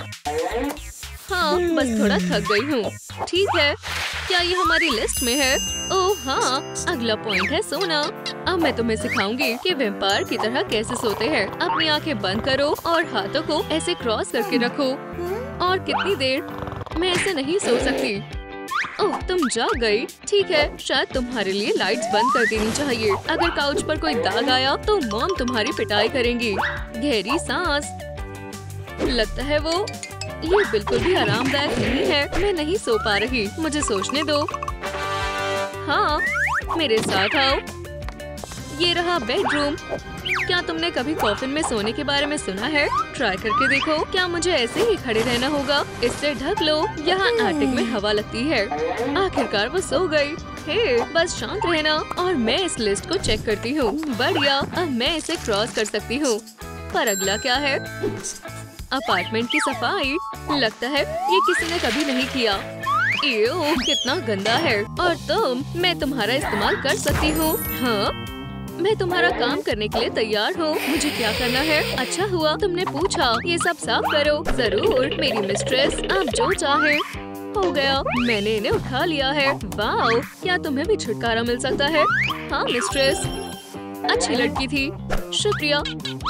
हाँ, बस थोड़ा थक गई हूँ। ठीक है, क्या ये हमारी लिस्ट में है? ओह हाँ, अगला पॉइंट है सोना। अब मैं तुम्हें सिखाऊंगी कि वैम्पायर की तरह कैसे सोते हैं। अपनी आंखें बंद करो और हाथों को ऐसे क्रॉस करके रखो। और कितनी देर? मैं ऐसे नहीं सो सकती। ओह, तुम जाग गई। ठीक है, शायद तुम्हारे लिए लाइट्स बंद कर देनी चाहिए। अगर काउच पर कोई दाग आया तो मॉम तुम्हारी पिटाई करेंगी। गहरी सांस। लगता है वो ये बिल्कुल भी आरामदायक नहीं है। मैं नहीं सो पा रही, मुझे सोचने दो। हाँ, मेरे साथ आओ। ये रहा बेडरूम। क्या तुमने कभी कॉफिन में सोने के बारे में सुना है? ट्राई करके देखो। क्या मुझे ऐसे ही खड़े रहना होगा? इससे ढक लो। यहाँ एटिक में हवा लगती है। आखिरकार वो सो गई। हे, बस शांत रहना। और मैं इस लिस्ट को चेक करती हूँ। बढ़िया, अब मैं इसे क्रॉस कर सकती हूँ। पर अगला क्या है? अपार्टमेंट की सफाई। लगता है ये किसी ने कभी नहीं किया। एओ, कितना गंदा है। और मैं तुम्हारा इस्तेमाल कर सकती हूँ। हाँ, मैं तुम्हारा काम करने के लिए तैयार हूँ। मुझे क्या करना है? अच्छा हुआ तुमने पूछा। ये सब साफ करो। जरूर मेरी मिस्ट्रेस, आप जो चाहे। हो गया, मैंने इन्हें उठा लिया है। वाओ, क्या तुम्हें भी छुटकारा मिल सकता है? हाँ मिस्ट्रेस, अच्छी लड़की थी। शुक्रिया।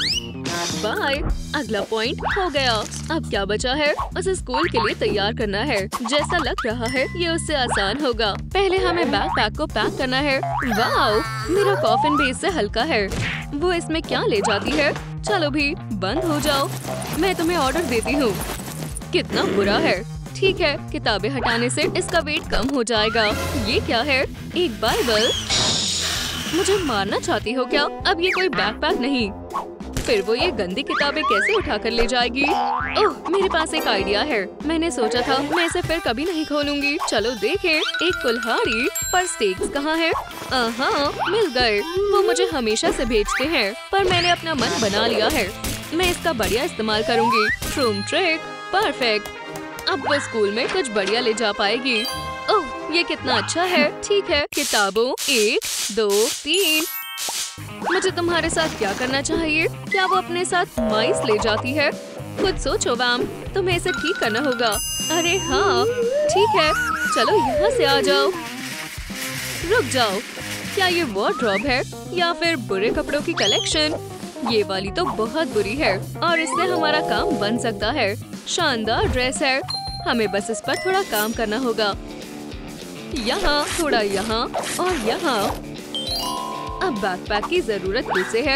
बाय। अगला पॉइंट हो गया। अब क्या बचा है? उसे स्कूल के लिए तैयार करना है। जैसा लग रहा है ये उससे आसान होगा। पहले हमें बैकपैक को पैक करना है। वाओ, मेरा कॉफिन भी इससे हल्का है। वो इसमें क्या ले जाती है? चलो भी, बंद हो जाओ। मैं तुम्हें ऑर्डर देती हूँ। कितना बुरा है। ठीक है, किताबें हटाने से इसका वेट कम हो जाएगा। ये क्या है? एक बाइबल। मुझे मारना चाहती हो क्या? अब ये कोई बैकपैक नहीं। फिर वो ये गंदी किताबें कैसे उठा कर ले जाएगी? ओह, मेरे पास एक आइडिया है। मैंने सोचा था मैं इसे फिर कभी नहीं खोलूंगी। चलो देखें। एक कुल्हाड़ी। पर स्टेक्स कहाँ है? मिल गए। वो मुझे हमेशा से भेजते हैं, पर मैंने अपना मन बना लिया है। मैं इसका बढ़िया इस्तेमाल करूंगी। Troom trick. परफेक्ट। अब वो स्कूल में कुछ बढ़िया ले जा पाएगी। ओह, ये कितना अच्छा है। ठीक है, किताबों 1, 2, 3। मुझे तुम्हारे साथ क्या करना चाहिए? क्या वो अपने साथ माइस ले जाती है? खुद सोचो वैम, तुम्हें इसे ठीक करना होगा। अरे हाँ, ठीक है, चलो यहाँ से आ जाओ। रुक जाओ, क्या ये वार्डरोब है या फिर बुरे कपड़ों की कलेक्शन? ये वाली तो बहुत बुरी है और इससे हमारा काम बन सकता है। शानदार ड्रेस है। हमें बस इस पर थोड़ा काम करना होगा। यहाँ, थोड़ा यहाँ और यहाँ। अब बैकपैक की जरूरत किसे है?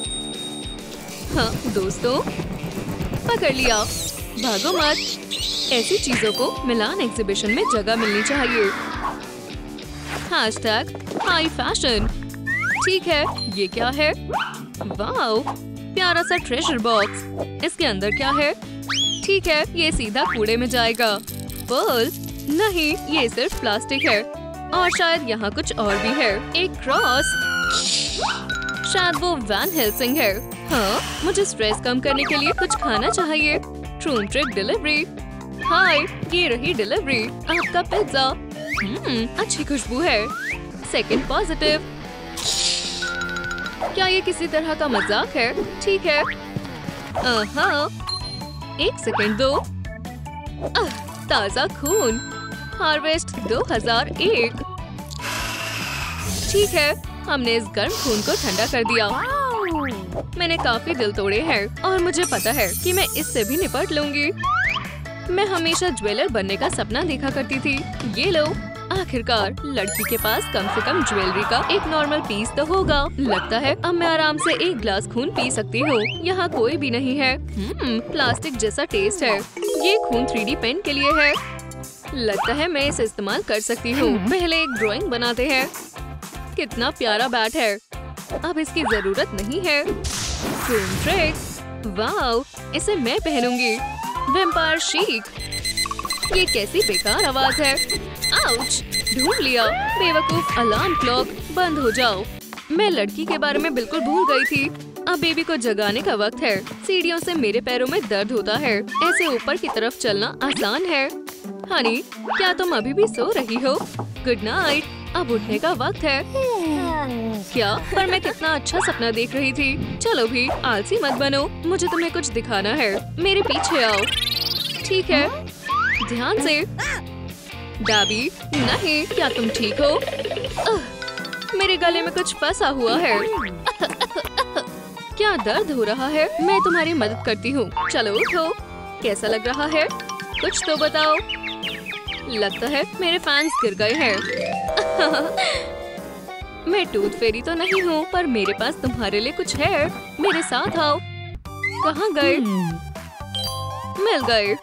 हाँ दोस्तों, पकड़ लिया। भागो मत। ऐसी चीजों को मिलान एग्जीबिशन में जगह मिलनी चाहिए। #High fashion. ठीक है, ये क्या है? वाओ, प्यारा सा ट्रेजर बॉक्स। इसके अंदर क्या है? ठीक है, ये सीधा कूड़े में जाएगा। पर्ल? नहीं, ये सिर्फ प्लास्टिक है। और शायद यहाँ कुछ और भी है। एक क्रॉस। शायद वो वैन हेल्सिंग है। हाँ, मुझे स्ट्रेस कम करने के लिए कुछ खाना चाहिए। ट्रूम ट्रिक डिलीवरी। हाय, ये रही डिलीवरी। आपका पिज्जा। अच्छी खुशबू है। Second positive. क्या ये किसी तरह का मजाक है? ठीक है। हाँ, 1 सेकंड दो। ताजा खून। हार्वेस्ट 2001। ठीक है, हमने इस गर्म खून को ठंडा कर दिया। मैंने काफी दिल तोड़े हैं और मुझे पता है कि मैं इससे भी निपट लूंगी। मैं हमेशा ज्वेलर बनने का सपना देखा करती थी। ये लो, आखिरकार लड़की के पास कम से कम ज्वेलरी का एक नॉर्मल पीस तो होगा। लगता है अब मैं आराम से एक ग्लास खून पी सकती हूँ। यहाँ कोई भी नहीं है। प्लास्टिक जैसा टेस्ट है। ये खून 3D पेन के लिए है। लगता है मैं इसे इस्तेमाल कर सकती हूँ। पहले एक ड्राइंग बनाते हैं। कितना प्यारा बैट है। अब इसकी जरूरत नहीं है। क्रूम ट्रिक, वाओ, इसे मैं पहनूंगी। वैम्पायर शीक, ये कैसी बेकार आवाज है। आउच, ढूंढ लिया। बेवकूफ अलार्म क्लॉक, बंद हो जाओ। मैं लड़की के बारे में बिल्कुल भूल गई थी। अब बेबी को जगाने का वक्त है। सीढ़ियों से मेरे पैरों में दर्द होता है। ऐसे ऊपर की तरफ चलना आसान है। हनी, क्या तुम अभी भी सो रही हो? गुड नाइट, अब उठने का वक्त है। क्या? पर मैं कितना अच्छा सपना देख रही थी। चलो भी, आलसी मत बनो। मुझे तुम्हें कुछ दिखाना है। मेरे पीछे आओ। ठीक है, ध्यान से। डैबी, नहीं, क्या तुम ठीक हो? मेरे गले में कुछ फंसा हुआ है। क्या दर्द हो रहा है? मैं तुम्हारी मदद करती हूँ। चलो उठो। कैसा लग रहा है? कुछ तो बताओ। लगता है मेरे फैंस गिर गए हैं। मैं टूथ फेरी तो नहीं हूँ, पर मेरे पास तुम्हारे लिए कुछ है। मेरे साथ आओ। कहाँ गए? मिल गए।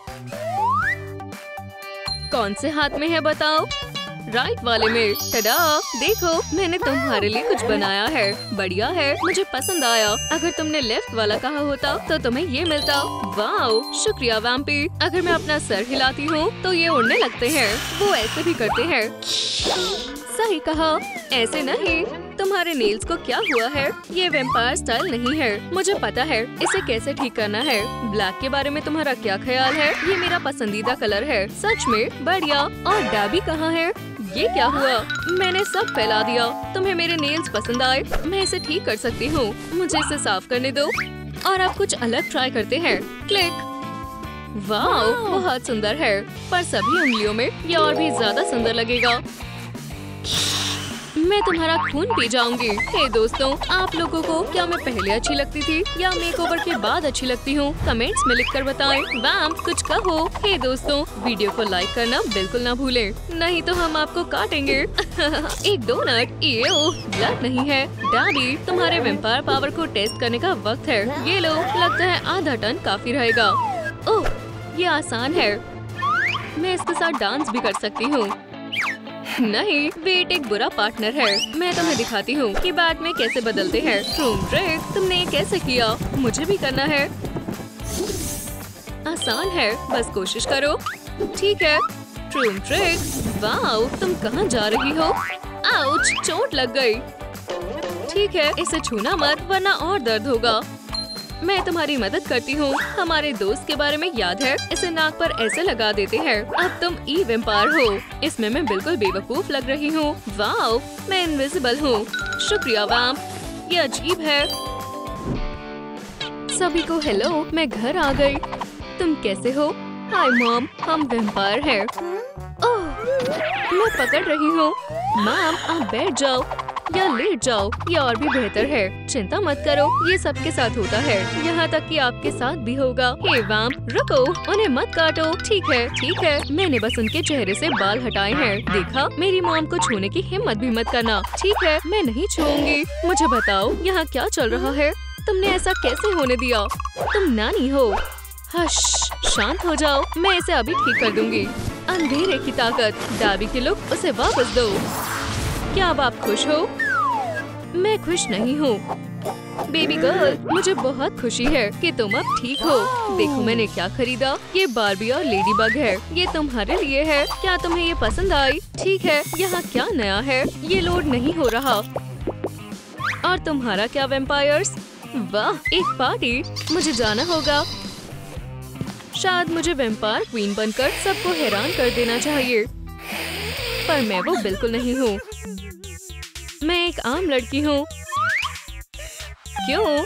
कौन से हाथ में है बताओ? राइट वाले में। टडा, देखो, मैंने तुम्हारे लिए कुछ बनाया है। बढ़िया है, मुझे पसंद आया। अगर तुमने लेफ्ट वाला कहा होता तो तुम्हें ये मिलता। वाओ, शुक्रिया वैम्पी। अगर मैं अपना सर हिलाती हूँ तो ये उड़ने लगते हैं। वो ऐसे भी करते हैं। सही कहा, ऐसे नहीं। तुम्हारे नेल्स को क्या हुआ है? ये वैम्पायर स्टाइल नहीं है। मुझे पता है इसे कैसे ठीक करना है। ब्लैक के बारे में तुम्हारा क्या ख्याल है? ये मेरा पसंदीदा कलर है। सच में? बढ़िया। और डैबी कहाँ है? ये क्या हुआ? मैंने सब फैला दिया। तुम्हें मेरे नेल्स पसंद आए? मैं इसे ठीक कर सकती हूँ। मुझे इसे साफ करने दो। और अब कुछ अलग ट्राई करते हैं। क्लिक। वाओ, बहुत सुंदर है। पर सभी उंगलियों में ये और भी ज्यादा सुंदर लगेगा। मैं तुम्हारा खून पी जाऊंगी। हे दोस्तों, आप लोगों को क्या मैं पहले अच्छी लगती थी या मेकओवर के बाद अच्छी लगती हूँ? कमेंट्स में लिखकर बताएं। वैम्प, कुछ कहो। हे दोस्तों, वीडियो को लाइक करना बिल्कुल ना भूलें, नहीं तो हम आपको काटेंगे। एक डोनट। ये ब्लड नहीं है। डैडी, तुम्हारे वैम्पायर पावर को टेस्ट करने का वक्त है। ये लो, लगता है आधा टन काफी रहेगा। ओह, ये आसान है। मैं इसके साथ डांस भी कर सकती हूँ। नहीं, वेट एक बुरा पार्टनर है। मैं तुम्हें दिखाती हूँ कि बाद में कैसे बदलते हैं। क्रूम ट्रिक, तुमने ये कैसे किया? मुझे भी करना है। आसान है, बस कोशिश करो। ठीक है। क्रूम ट्रिक, वाओ, तुम कहाँ जा रही हो? आउच, चोट लग गई। ठीक है, इसे छूना मत वरना और दर्द होगा। मैं तुम्हारी मदद करती हूँ। हमारे दोस्त के बारे में याद है? इसे नाक पर ऐसे लगा देते हैं। अब तुम ई वैम्पायर हो। इसमें मैं बिल्कुल बेवकूफ लग रही हूँ। वाओ, मैं इनविजिबल हूँ। शुक्रिया वैम्प, ये अजीब है। सभी को हेलो, मैं घर आ गई। तुम कैसे हो? हाय मॉम, हम वैम्पायर हैं। ओह, मैं पकड़ रही हूँ। मॉम, आप बैठ जाओ या लेट जाओ, ये और भी बेहतर है। चिंता मत करो, ये सबके साथ होता है, यहाँ तक कि आपके साथ भी होगा। हे वैम्प, रुको, उन्हें मत काटो। ठीक है, मैंने बस उनके चेहरे से बाल हटाए हैं। देखा, मेरी मॉम को छूने की हिम्मत भी मत करना। ठीक है, मैं नहीं छूऊंगी। मुझे बताओ, यहाँ क्या चल रहा है? तुमने ऐसा कैसे होने दिया? तुम नानी हो। हश, शांत हो जाओ, मैं इसे अभी ठीक कर दूंगी। अंधेरे की ताकत। दाबी के लुक, उसे वापस दो। क्या अब आप खुश हो? मैं खुश नहीं हूँ। बेबी गर्ल, मुझे बहुत खुशी है कि तुम अब ठीक हो। देखो मैंने क्या खरीदा। ये बार्बी और लेडी बग है। ये तुम्हारे लिए है। क्या तुम्हें ये पसंद आई? ठीक है, यहाँ क्या नया है? ये लोड नहीं हो रहा। और तुम्हारा क्या वैम्पायर्स? वाह, एक पार्टी। मुझे जाना होगा। शायद मुझे वैम्पायर क्वीन बनकर सबको हैरान कर देना चाहिए, पर मैं वो बिल्कुल नहीं हूँ। मैं एक आम लड़की हूँ। क्यों?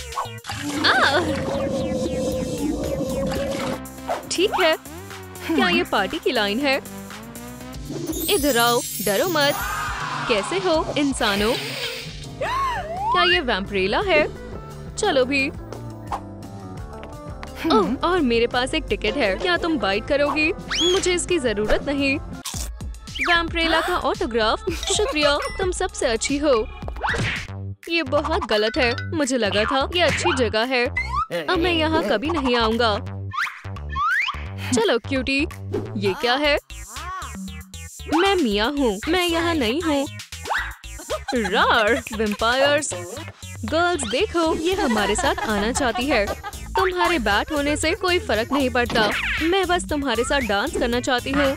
ठीक है, क्या ये पार्टी की लाइन है? इधर आओ, डरो मत। कैसे हो इंसानों? क्या ये वैम्परेला है? चलो भी। ओह, और मेरे पास एक टिकट है। क्या तुम बाइट करोगी? मुझे इसकी जरूरत नहीं। वैम्प्रेला का ऑटोग्राफ। शुक्रिया, तुम सबसे अच्छी हो। ये बहुत गलत है। मुझे लगा था ये अच्छी जगह है। अब मैं यहाँ कभी नहीं आऊंगा। चलो क्यूटी, ये क्या है? मैं मिया हूँ, मैं यहाँ नहीं हूँ। रार, वैम्पायर्स। गर्ल्स देखो, ये हमारे साथ आना चाहती है। तुम्हारे बैट होने से कोई फर्क नहीं पड़ता। मैं बस तुम्हारे साथ डांस करना चाहती हूँ।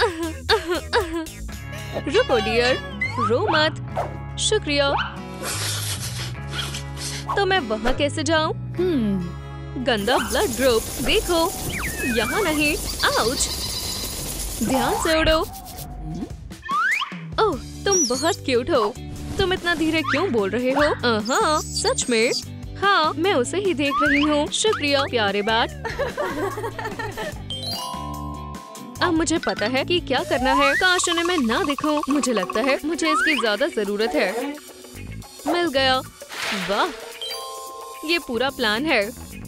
रुको डियर, रो मत। शुक्रिया। तो मैं वहाँ कैसे जाऊँ? गंदा ब्लड ग्रुप। देखो, यहाँ नहीं। आउच। ध्यान से उड़ो। ओह, तुम बहुत क्यूट हो। तुम इतना धीरे क्यों बोल रहे हो? हाँ, सच में? हाँ, मैं उसे ही देख रही हूँ। शुक्रिया प्यारे बैट। अब मुझे पता है कि क्या करना है। काश उन्हें मैं ना दिखूं। मुझे लगता है मुझे इसकी ज्यादा जरूरत है। मिल गया। वाह, ये पूरा प्लान है।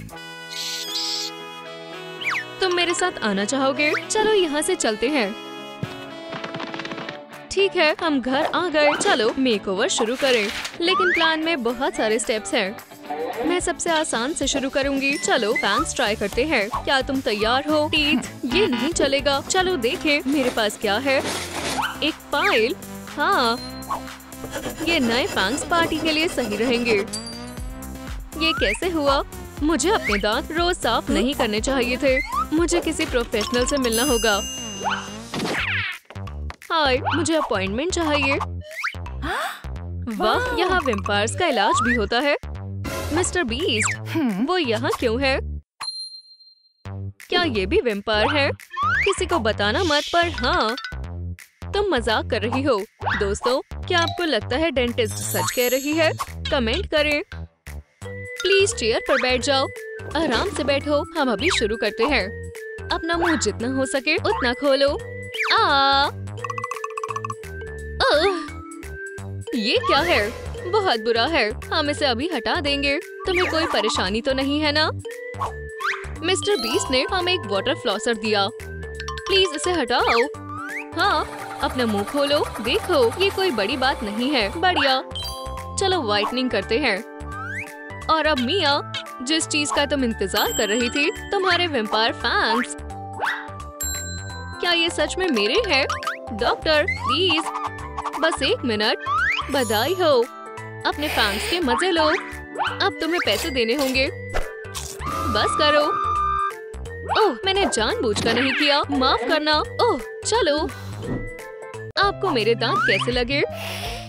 तुम मेरे साथ आना चाहोगे? चलो यहाँ से चलते हैं। ठीक है, हम घर आ गए। चलो मेकओवर शुरू करें। लेकिन प्लान में बहुत सारे स्टेप्स हैं। मैं सबसे आसान से शुरू करूंगी। चलो फैंस ट्राई करते हैं। क्या तुम तैयार हो? टीथ, ये नहीं चलेगा। चलो देखें मेरे पास क्या है। एक फाइल। हाँ, ये नए फैंस पार्टी के लिए सही रहेंगे। ये कैसे हुआ? मुझे अपने दांत रोज साफ नहीं करने चाहिए थे। मुझे किसी प्रोफेशनल से मिलना होगा। हाय, मुझे अपॉइंटमेंट चाहिए। वाह, यहाँ वैम्पायर्स का इलाज भी होता है। मिस्टर बीस्ट, वो यहाँ क्यों है? क्या ये भी वैम्पायर है? किसी को बताना मत, पर हाँ, तुम मजाक कर रही हो। दोस्तों, क्या आपको लगता है डेंटिस्ट सच कह रही है? कमेंट करें। प्लीज चेयर पर बैठ जाओ। आराम से बैठो। हम अभी शुरू करते हैं। अपना मुंह जितना हो सके उतना खोलो। ये क्या है? बहुत बुरा है। हम इसे अभी हटा देंगे। तुम्हें कोई परेशानी तो नहीं है ना? मिस्टर बीस्ट ने हमें एक वाटर फ्लॉसर दिया। प्लीज इसे हटाओ। हाँ, अपना मुंह खोलो। देखो, ये कोई बड़ी बात नहीं है। बढ़िया। चलो व्हाइटनिंग करते हैं। और अब मिया, जिस चीज का तुम इंतजार कर रही थी, तुम्हारे वैम्पायर फैंस। क्या ये सच में मेरे हैं? डॉक्टर प्लीज, बस 1 मिनट। बधाई हो, अपने फैंस के मजे लो। अब तुम्हें पैसे देने होंगे। बस करो। ओह, मैंने जानबूझकर नहीं किया। माफ करना। ओह, चलो। आपको मेरे दांत कैसे लगे?